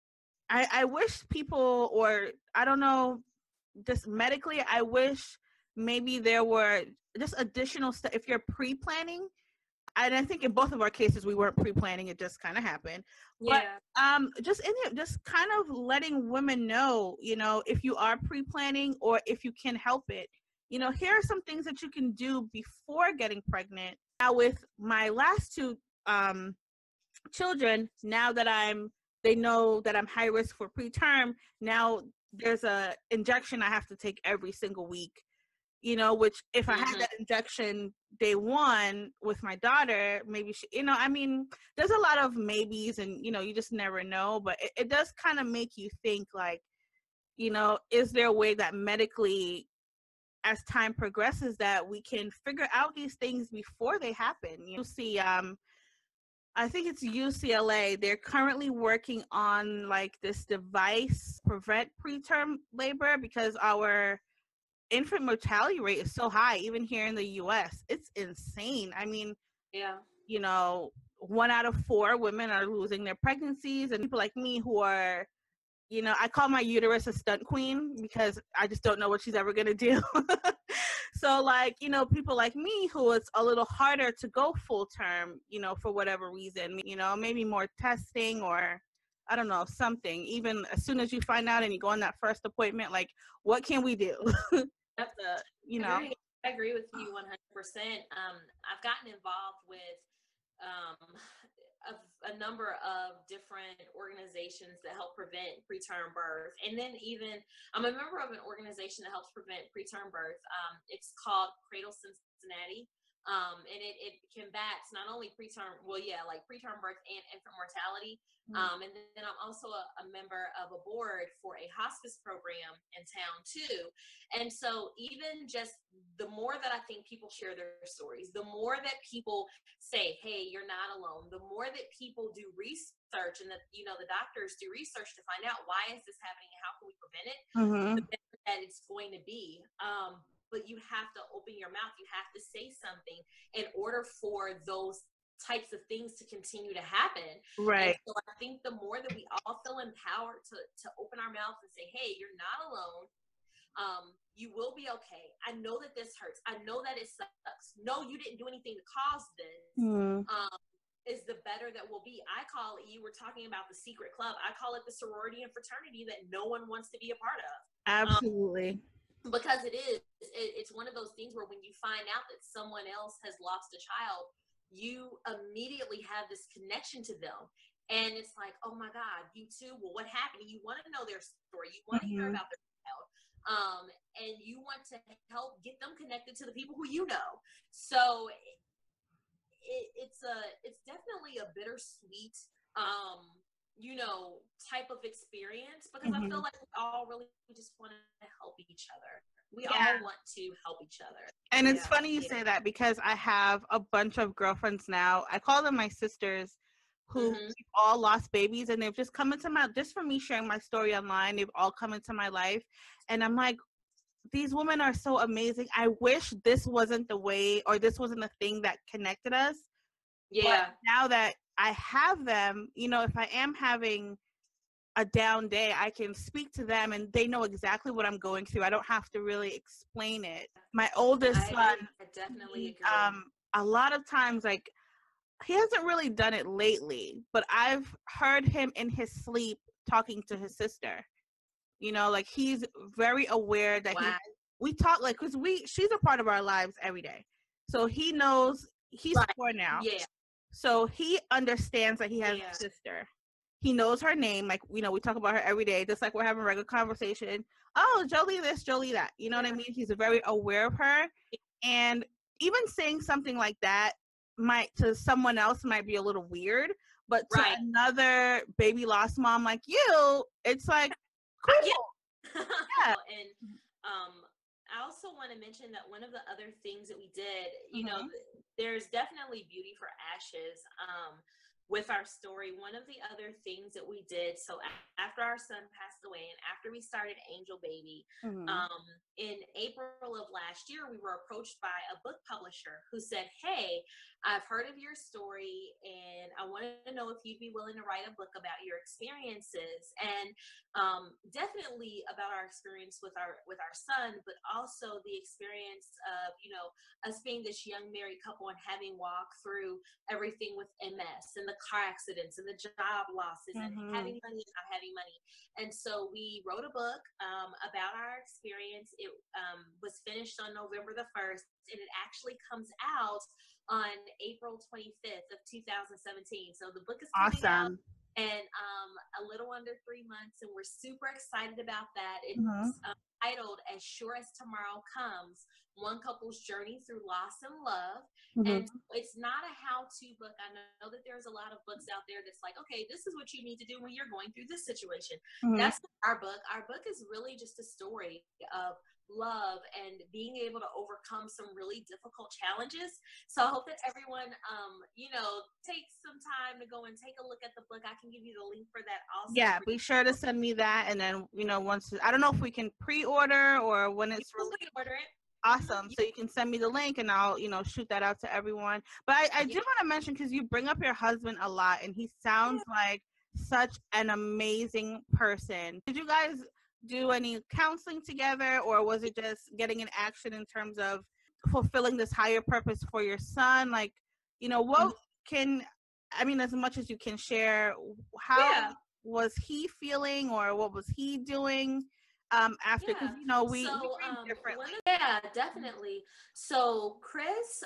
I wish people, or I don't know, just medically, I wish maybe there were just additional stuff. If you're pre-planning, and I think in both of our cases we weren't pre-planning, it just kind of happened. But just in it, just kind of letting women know, you know, if you are pre-planning or if you can help it, you know, here are some things that you can do before getting pregnant. Now with my last two children, now that they know that I'm high risk for preterm, now there's a injection I have to take every single week, you know, which if I had that injection day one with my daughter, maybe she, you know, I mean, there's a lot of maybes and, you know, you just never know, but it does kind of make you think like, you know, is there a way that medically as time progresses that we can figure out these things before they happen? You see, I think it's UCLA. They're currently working on like this device prevent preterm labor because our infant mortality rate is so high, even here in the US. It's insane. I mean, you know, 1 out of 4 women are losing their pregnancies, and people like me who are, you know, I call my uterus a stunt queen because I just don't know what she's ever going to do. So like, you know, people like me who it's a little harder to go full term, you know, for whatever reason, you know, maybe more testing or I don't know, something. Even as soon as you find out and you go on that first appointment, like, what can we do? You know. I agree with you 100%. I've gotten involved with a number of different organizations that help prevent preterm birth. And then even I'm a member of an organization that helps prevent preterm birth. It's called Cradle Cincinnati. And it combats not only preterm birth and infant mortality. And then I'm also a member of a board for a hospice program in town too. And so even just the more that I think people share their stories, the more that people say, hey, you're not alone, the more that people do research and that, you know, the doctors do research to find out why is this happening and how can we prevent it, the better that it's going to be. But you have to open your mouth. You have to say something in order for those types of things to continue to happen. Right. And so I think the more that we all feel empowered to open our mouths and say, hey, you're not alone. You will be okay. I know that this hurts. I know that it sucks. No, you didn't do anything to cause this. Is the better that will be. I call it, you were talking about the secret club. I call it the sorority and fraternity that no one wants to be a part of. Absolutely. Because it's one of those things where when you find out that someone else has lost a child, you immediately have this connection to them. And it's like, oh my God, you too? Well, what happened? You want to know their story. You want to hear about their child. And you want to help get them connected to the people who you know. So it's definitely a bittersweet, you know, type of experience, because I feel like we all really just want to help each other. We all want to help each other. And it's funny you say that because I have a bunch of girlfriends now. I call them my sisters who all lost babies, and they've just come into just for me sharing my story online, they've all come into my life. And I'm like, these women are so amazing. I wish this wasn't the way, or this wasn't the thing that connected us. But now that I have them, you know, if I am having a down day, I can speak to them and they know exactly what I'm going through. I don't have to really explain it. My oldest son, I definitely agree. A lot of times, like, he hasn't really done it lately, but I've heard him in his sleep talking to his sister. You know, like, he's very aware that we talk, like, because she's a part of our lives every day. So he knows, he's 4 now. Yeah. So he understands that he has a sister. He knows her name. Like, you know, we talk about her every day, just like we're having a regular conversation. Oh, Jolie this, Jolie that. You know what I mean? He's very aware of her. And even saying something like that to someone else might be a little weird, but to another baby lost mom like you, it's like, cool. And I also want to mention that one of the other things that we did, you know, there's definitely beauty for ashes. with our story, one of the other things that we did, so after our son passed away and after we started Angel Baby, in April of last year, we were approached by a book publisher who said, hey, I've heard of your story and I wanted to know if you'd be willing to write a book about your experiences, and definitely about our experience with our son, but also the experience of, you know, us being this young married couple and having walked through everything with MS and the car accidents and the job losses and having money and not having money. And so we wrote a book about our experience. It was finished on November the 1st, and it actually comes out on April 25th of 2017. So the book is coming out in a little under 3 months, and we're super excited about that. It's titled As Sure as Tomorrow Comes, One Couple's Journey Through Loss and Love. And it's not a how-to book. I know that there's a lot of books out there that's like, okay, this is what you need to do when you're going through this situation. That's not our book. Our book is really just a story of love and being able to overcome some really difficult challenges. So I hope that everyone, you know, takes some time to go and take a look at the book. I can give you the link for that also. Yeah, be sure to send me that. And then, you know, once, I don't know if we can pre-order or when it's released. Order it. Awesome. So you can send me the link and I'll, you know, shoot that out to everyone. But I do want to mention, because you bring up your husband a lot and he sounds like such an amazing person. Did you guys do any counseling together, or was it just getting in action in terms of fulfilling this higher purpose for your son? Like, you know, what can, I mean, as much as you can share, how was he feeling, or what was he doing? After, because you know we differently. Yeah, definitely. So Chris,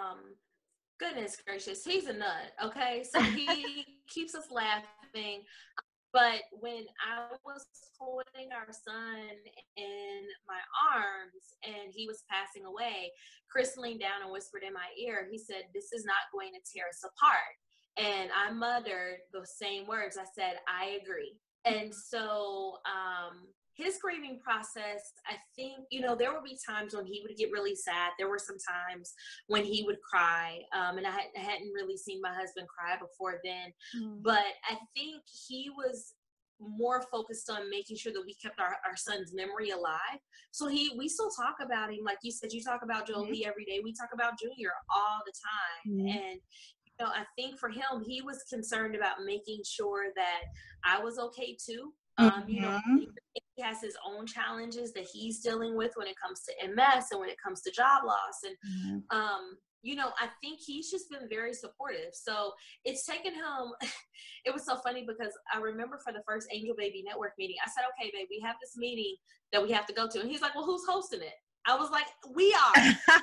goodness gracious, he's a nut. Okay, so he keeps us laughing. But when I was holding our son in my arms and he was passing away, Chris leaned down and whispered in my ear. He said, "This is not going to tear us apart." And I muttered those same words. I said, "I agree." And so his grieving process, I think, you know, there would be times when he would get really sad. There were some times when he would cry. And I hadn't really seen my husband cry before then. But I think he was more focused on making sure that we kept our son's memory alive. So we still talk about him. Like you said, you talk about Jolie every day. We talk about Junior all the time. And you know, I think for him, he was concerned about making sure that I was okay too. You know, he has his own challenges that he's dealing with when it comes to MS and when it comes to job loss. And, you know, I think he's just been very supportive. So it's taken him, it was so funny because I remember for the first Angel Baby Network meeting, I said, "Okay, babe, we have this meeting that we have to go to." And he's like, "Well, who's hosting it?" I was like, "We are."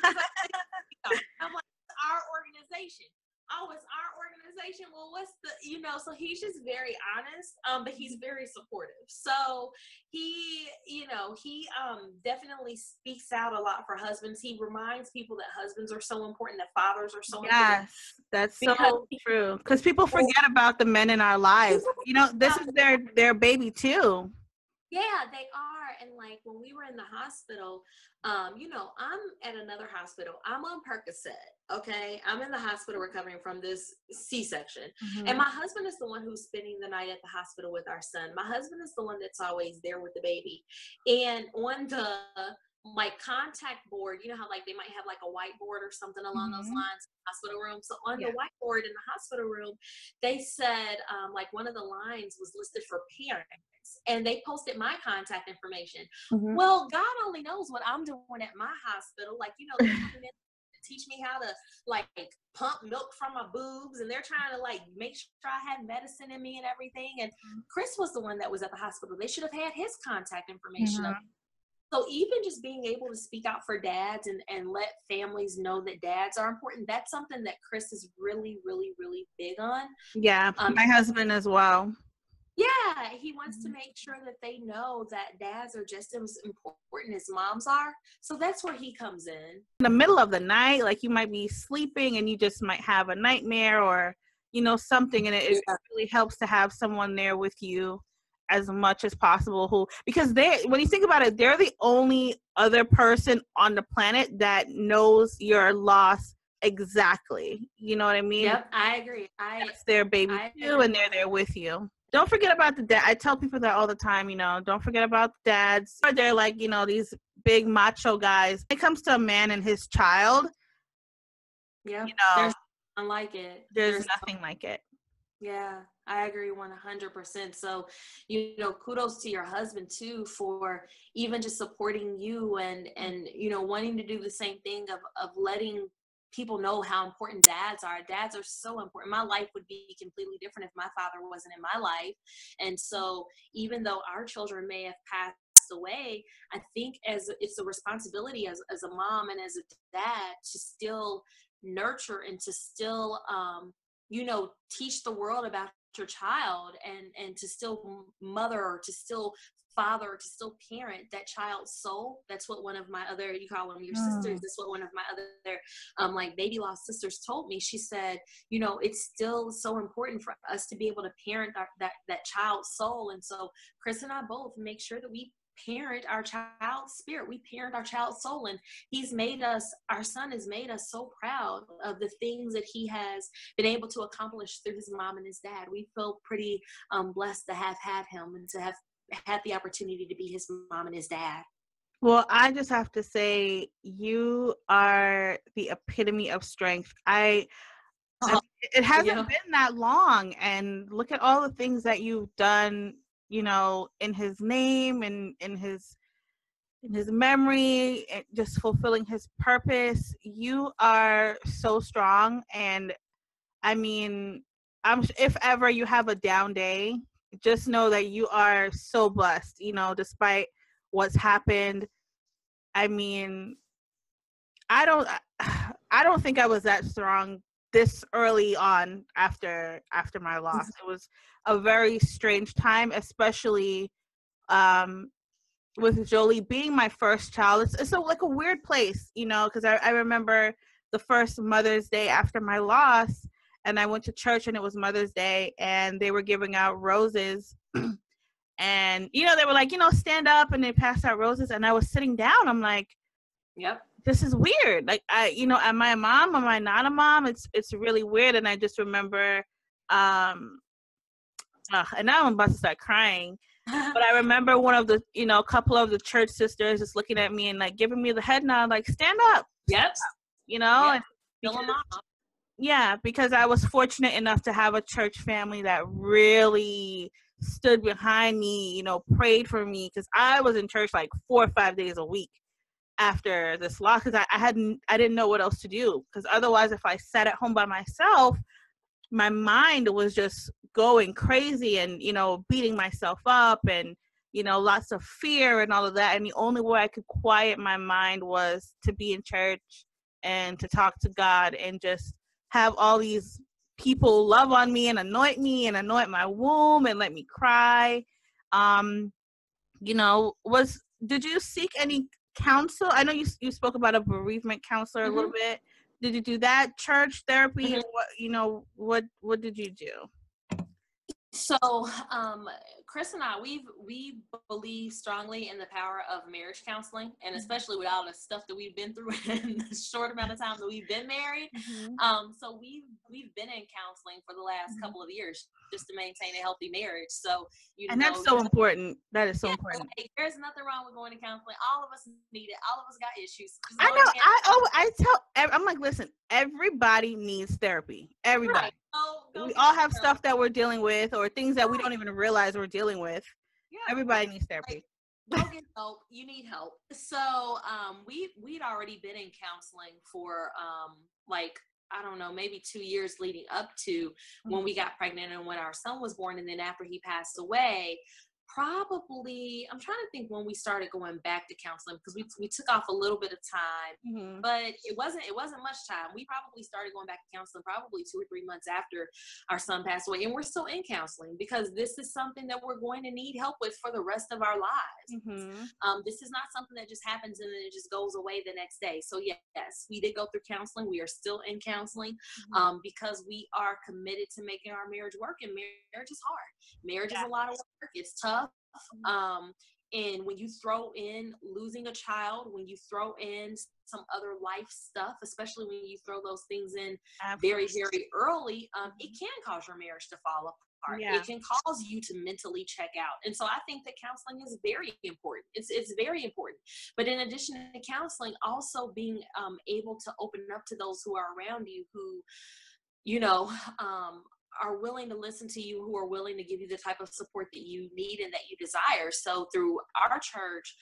I'm like, "It's our organization." "Oh, it's our organization." "Well, what's the," you know, so he's just very honest, but he's very supportive. So he, you know, he definitely speaks out a lot for husbands. He reminds people that husbands are so important, that fathers are so important. Yes, that's so true. Because people forget about the men in our lives. You know, this is their baby too. Yeah, they are. And like when we were in the hospital, you know, I'm at another hospital. I'm on Percocet, okay? I'm in the hospital recovering from this C-section. And my husband is the one who's spending the night at the hospital with our son. My husband is the one that's always there with the baby. And on the like contact board, you know how like they might have like a whiteboard or something along those lines in the hospital room. So on the whiteboard in the hospital room, they said like one of the lines was listed for parents, and they posted my contact information. Well, God only knows what I'm doing at my hospital. Like, you know, they're coming in to teach me how to like pump milk from my boobs, and they're trying to like make sure I had medicine in me and everything. And Chris was the one that was at the hospital. They should have had his contact information up. So even just being able to speak out for dads and let families know that dads are important, that's something that Chris is really, really, really big on. Yeah, my husband as well. Yeah, he wants to make sure that they know that dads are just as important as moms are. So that's where he comes in. In the middle of the night, like you might be sleeping and you just might have a nightmare or, you know, something. And it really helps to have someone there with you as much as possible, because when you think about it, they're the only other person on the planet that knows your loss exactly. You know what I mean? Yep, I agree. That's their baby I too, agree and they're there with you. Don't forget about the dad. I tell people that all the time, you know, don't forget about the dads. They're like, you know, these big macho guys. When it comes to a man and his child, Yep, you know, there's nothing like it. there's nothing like it. Yeah, I agree 100%. So, you know, kudos to your husband too for even just supporting you and you know, wanting to do the same thing of letting people know how important dads are. Dads are so important. My life would be completely different if my father wasn't in my life. And so, even though our children may have passed away, I think as it's a responsibility as a mom and as a dad to still nurture and to still you know, teach the world about your child and to still mother or to still father or to still parent that child's soul. That's what one of my other, you call them your sisters, that's what one of my other like baby lost sisters told me. She said, you know, it's still so important for us to be able to parent that child's soul. And so Chris and I both make sure that we parent our child's spirit, we parent our child's soul. And he's made us, our son has made us so proud of the things that he has been able to accomplish through his mom and his dad. We feel pretty blessed to have had him and to have had the opportunity to be his mom and his dad. Well, I just have to say, you are the epitome of strength. It hasn't been that long, and look at all the things that you've done, you know, in his name and in his memory, and just fulfilling his purpose. You are so strong, and I mean, if ever you have a down day, just know that you are so blessed, you know, despite what's happened. I mean, I don't I don't think I was that strong this early on after my loss. It was a very strange time, especially um with Jolie being my first child. It's like a weird place, you know, because I remember the first Mother's Day after my loss, and I went to church and it was Mother's Day, and they were giving out roses. And, you know, they were like, you know, stand up, and they passed out roses. And I was sitting down. I'm like, yep, this is weird. Like, you know, am I a mom? Am I not a mom? It's really weird. And I just remember, and now I'm about to start crying. But I remember one of the, you know, a couple of the church sisters just looking at me and like giving me the head nod, like, stand up. Yep. You know? Yep. Because I was fortunate enough to have a church family that really stood behind me, you know, prayed for me, because I was in church like 4 or 5 days a week after this loss, because I didn't know what else to do, because otherwise if I sat at home by myself, my mind was just going crazy and, you know, beating myself up and, you know, lots of fear and all of that. And the only way I could quiet my mind was to be in church and to talk to God and just have all these people love on me and anoint my womb and let me cry. You know, did you seek any counsel? I know you spoke about a bereavement counselor a little bit. Did you do that, church therapy, and what did you do? So, Chris and I, we believe strongly in the power of marriage counseling, and especially with all the stuff that we've been through in the short amount of time that we've been married. So we've been in counseling for the last couple of years just to maintain a healthy marriage. So, and that's so important. That is so important. Like, there's nothing wrong with going to counseling. All of us need it. All of us got issues. I know. I'm like, listen, everybody needs therapy. Everybody. Right. We all have stuff that we're dealing with, or things that we don't even realize we're dealing with. Yeah. Everybody needs therapy. Go get help. You need help. So we'd already been in counseling for like, I don't know, maybe 2 years leading up to when we got pregnant and when our son was born. And then after he passed away, probably, I'm trying to think when we started going back to counseling, because we took off a little bit of time, but it wasn't much time. We probably started going back to counseling probably 2 or 3 months after our son passed away, and we're still in counseling because this is something that we're going to need help with for the rest of our lives. This is not something that just happens and then it just goes away the next day. So yes, we did go through counseling. We are still in counseling because we are committed to making our marriage work, and marriage is hard. Marriage is a lot of work. It's tough. And when you throw in losing a child, when you throw in some other life stuff, especially when you throw those things in very, very early, it can cause your marriage to fall apart. Yeah. It can cause you to mentally check out. And so I think that counseling is very important. It's very important. But in addition to counseling, also being able to open up to those who are around you, who, you know, are willing to listen to you, who are willing to give you the type of support that you need and that you desire. So through our church,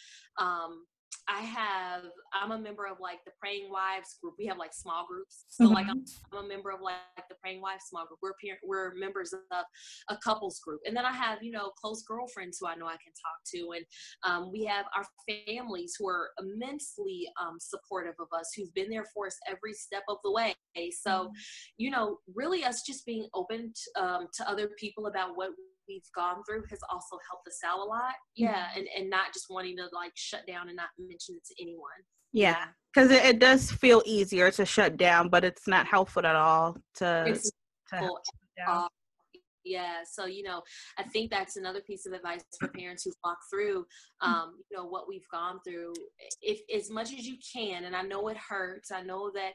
I'm a member of like the Praying Wives group. We have like small groups. So like I'm a member of like the Praying Wives small group. We're members of a couples group. And then I have, you know, close girlfriends who I know I can talk to. And we have our families who are immensely supportive of us, who've been there for us every step of the way. So, you know, really us just being open to other people about what we've gone through has also helped us out a lot. Yeah. And not just wanting to like shut down and not mention it to anyone. Yeah. Because it does feel easier to shut down, but it's not helpful at all to shut down. Yeah. So, you know, I think that's another piece of advice for parents who walk through, you know, what we've gone through. If as much as you can, and I know it hurts, I know that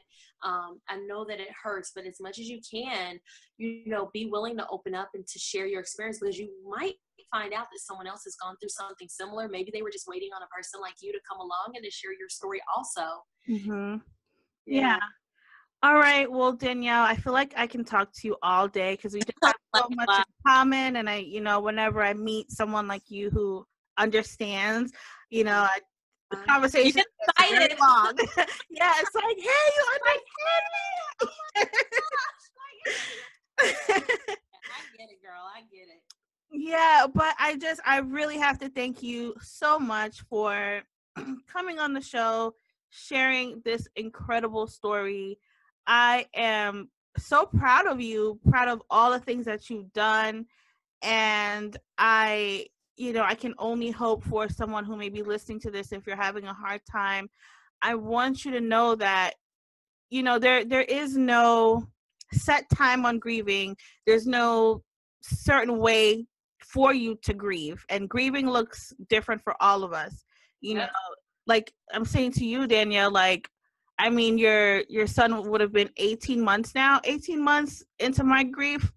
it hurts, but as much as you can, you know, be willing to open up and to share your experience, because you might find out that someone else has gone through something similar. Maybe they were just waiting on a person like you to come along and to share your story also. Yeah. All right. Well, Danielle, I feel like I can talk to you all day because we just have so much in common. And you know, whenever I meet someone like you who understands, you know, the conversation is very long. Yeah, it's like, hey, you understand me? I get it, girl. I get it. Yeah, but I really have to thank you so much for coming on the show, sharing this incredible story. I am so proud of you, proud of all the things that you've done. And I can only hope for someone who may be listening to this, if you're having a hard time, I want you to know that, you know, there is no set time on grieving. There's no certain way for you to grieve. And grieving looks different for all of us. You know, like I'm saying to you, Danielle, like, I mean, your son would have been 18 months now. 18 months into my grief,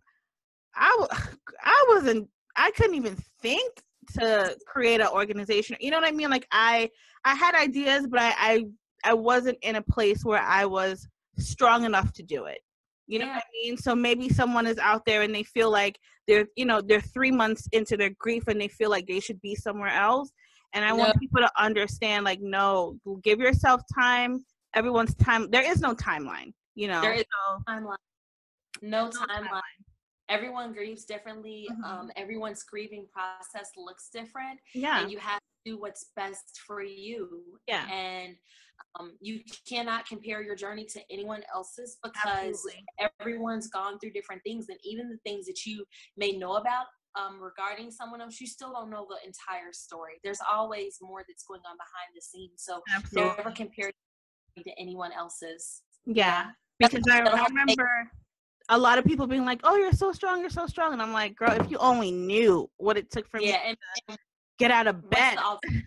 I couldn't even think to create an organization. You know what I mean? Like I had ideas, but I wasn't in a place where I was strong enough to do it. You know what I mean? So maybe someone is out there and they feel like they're 3 months into their grief and they feel like they should be somewhere else. And I want people to understand, like, no, give yourself time. Everyone's time. There is no timeline, you know. There is no timeline. No timeline. Everyone grieves differently. Everyone's grieving process looks different. Yeah. And you have to do what's best for you. Yeah. And you cannot compare your journey to anyone else's, because everyone's gone through different things. And even the things that you may know about regarding someone else, you still don't know the entire story. There's always more that's going on behind the scenes. So never compare to anyone else's. Yeah. Because I remember a lot of people being like, oh, you're so strong. And I'm like, girl, if you only knew what it took for me to get out of bed.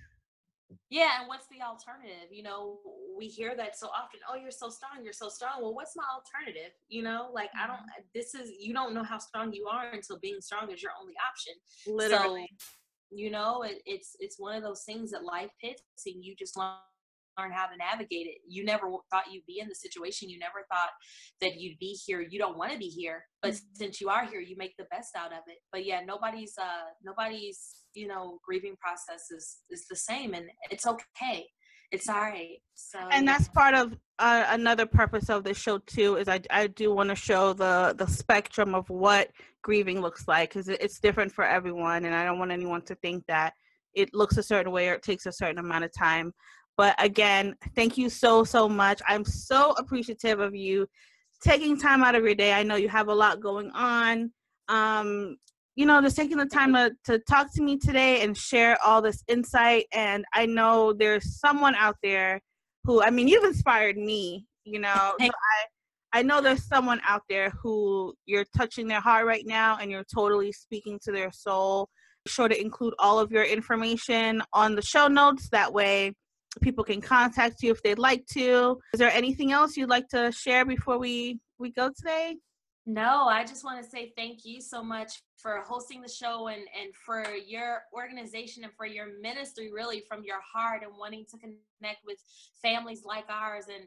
And what's the alternative? You know, we hear that so often. Oh, you're so strong. Well, what's my alternative? You know, like, you don't know how strong you are until being strong is your only option. Literally. So, you know, it's one of those things that life hits and you just learn how to navigate it. You never thought you'd be in the situation. You never thought that you'd be here. You don't want to be here, but since you are here, you make the best out of it. But yeah, nobody's you know, grieving process is the same, and it's okay. It's all right. So, and that's part of another purpose of this show too, is I do want to show the spectrum of what grieving looks like, because it's different for everyone, and I don't want anyone to think that it looks a certain way or it takes a certain amount of time. But again, thank you so much. I'm so appreciative of you taking time out of your day. I know you have a lot going on. You know, just taking the time to talk to me today and share all this insight. And I know there's someone out there who, I mean, you've inspired me, you know. So I know there's someone out there who you're touching their heart right now and you're totally speaking to their soul. Be sure to include all of your information on the show notes. That way people can contact you if they'd like to. Is there anything else you'd like to share before we go today? No, I just want to say thank you so much for hosting the show and for your organization and for your ministry, really from your heart, and wanting to connect with families like ours. And,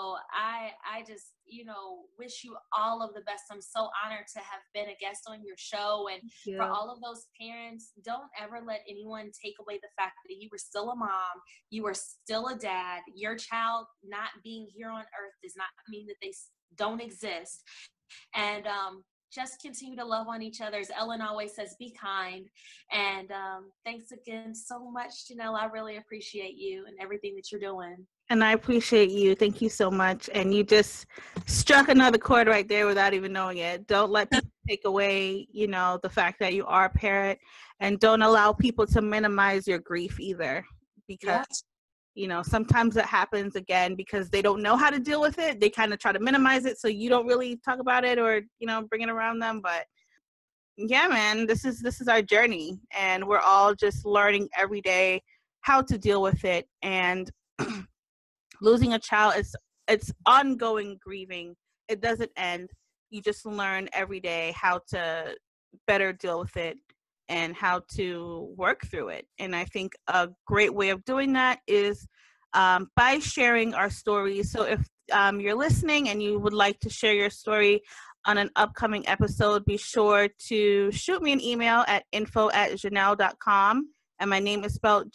I just, wish you all of the best. I'm so honored to have been a guest on your show. And for all of those parents, don't ever let anyone take away the fact that you were still a mom, you were still a dad. Your child not being here on earth does not mean that they don't exist. And just continue to love on each other. As Ellen always says, be kind. And thanks again so much, Janelle. I really appreciate you and everything that you're doing. And I appreciate you. Thank you so much. And you just struck another chord right there without even knowing it. Don't let people take away, the fact that you are a parent, and don't allow people to minimize your grief either, because sometimes that happens again because they don't know how to deal with it. They kind of try to minimize it, so you don't really talk about it or, bring it around them. But yeah, man, this is our journey, and we're all just learning every day how to deal with it. And losing a child, it's ongoing grieving. It doesn't end. You just learn every day how to better deal with it and how to work through it. And I think a great way of doing that is by sharing our stories. So if you're listening and you would like to share your story on an upcoming episode, be sure to shoot me an email at info@janelle.com. And my name is spelled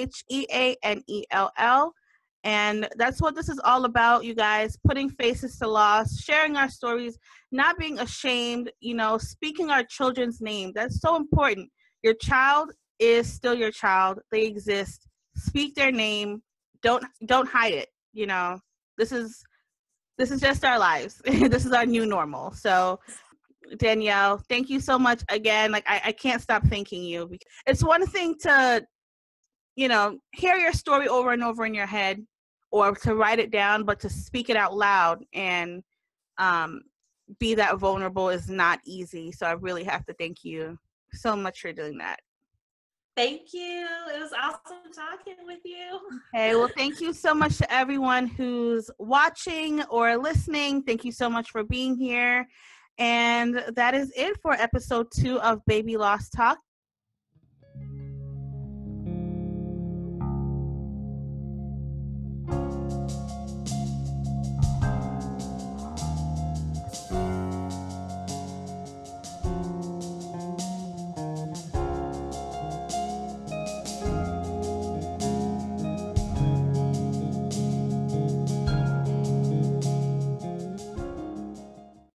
JHEANELL. And that's what this is all about, you guys, putting faces to loss, sharing our stories, not being ashamed, speaking our children's name. That's so important. Your child is still your child. They exist. Speak their name. Don't hide it. This is just our lives. This is our new normal. So Danielle, thank you so much again. Like I can't stop thanking you. It's one thing to, hear your story over and over in your head, or to write it down, but to speak it out loud and be that vulnerable is not easy. So I really have to thank you so much for doing that. Thank you. It was awesome talking with you. Okay, well, thank you so much to everyone who's watching or listening. Thank you so much for being here. And that is it for episode 2 of Baby Loss Talk.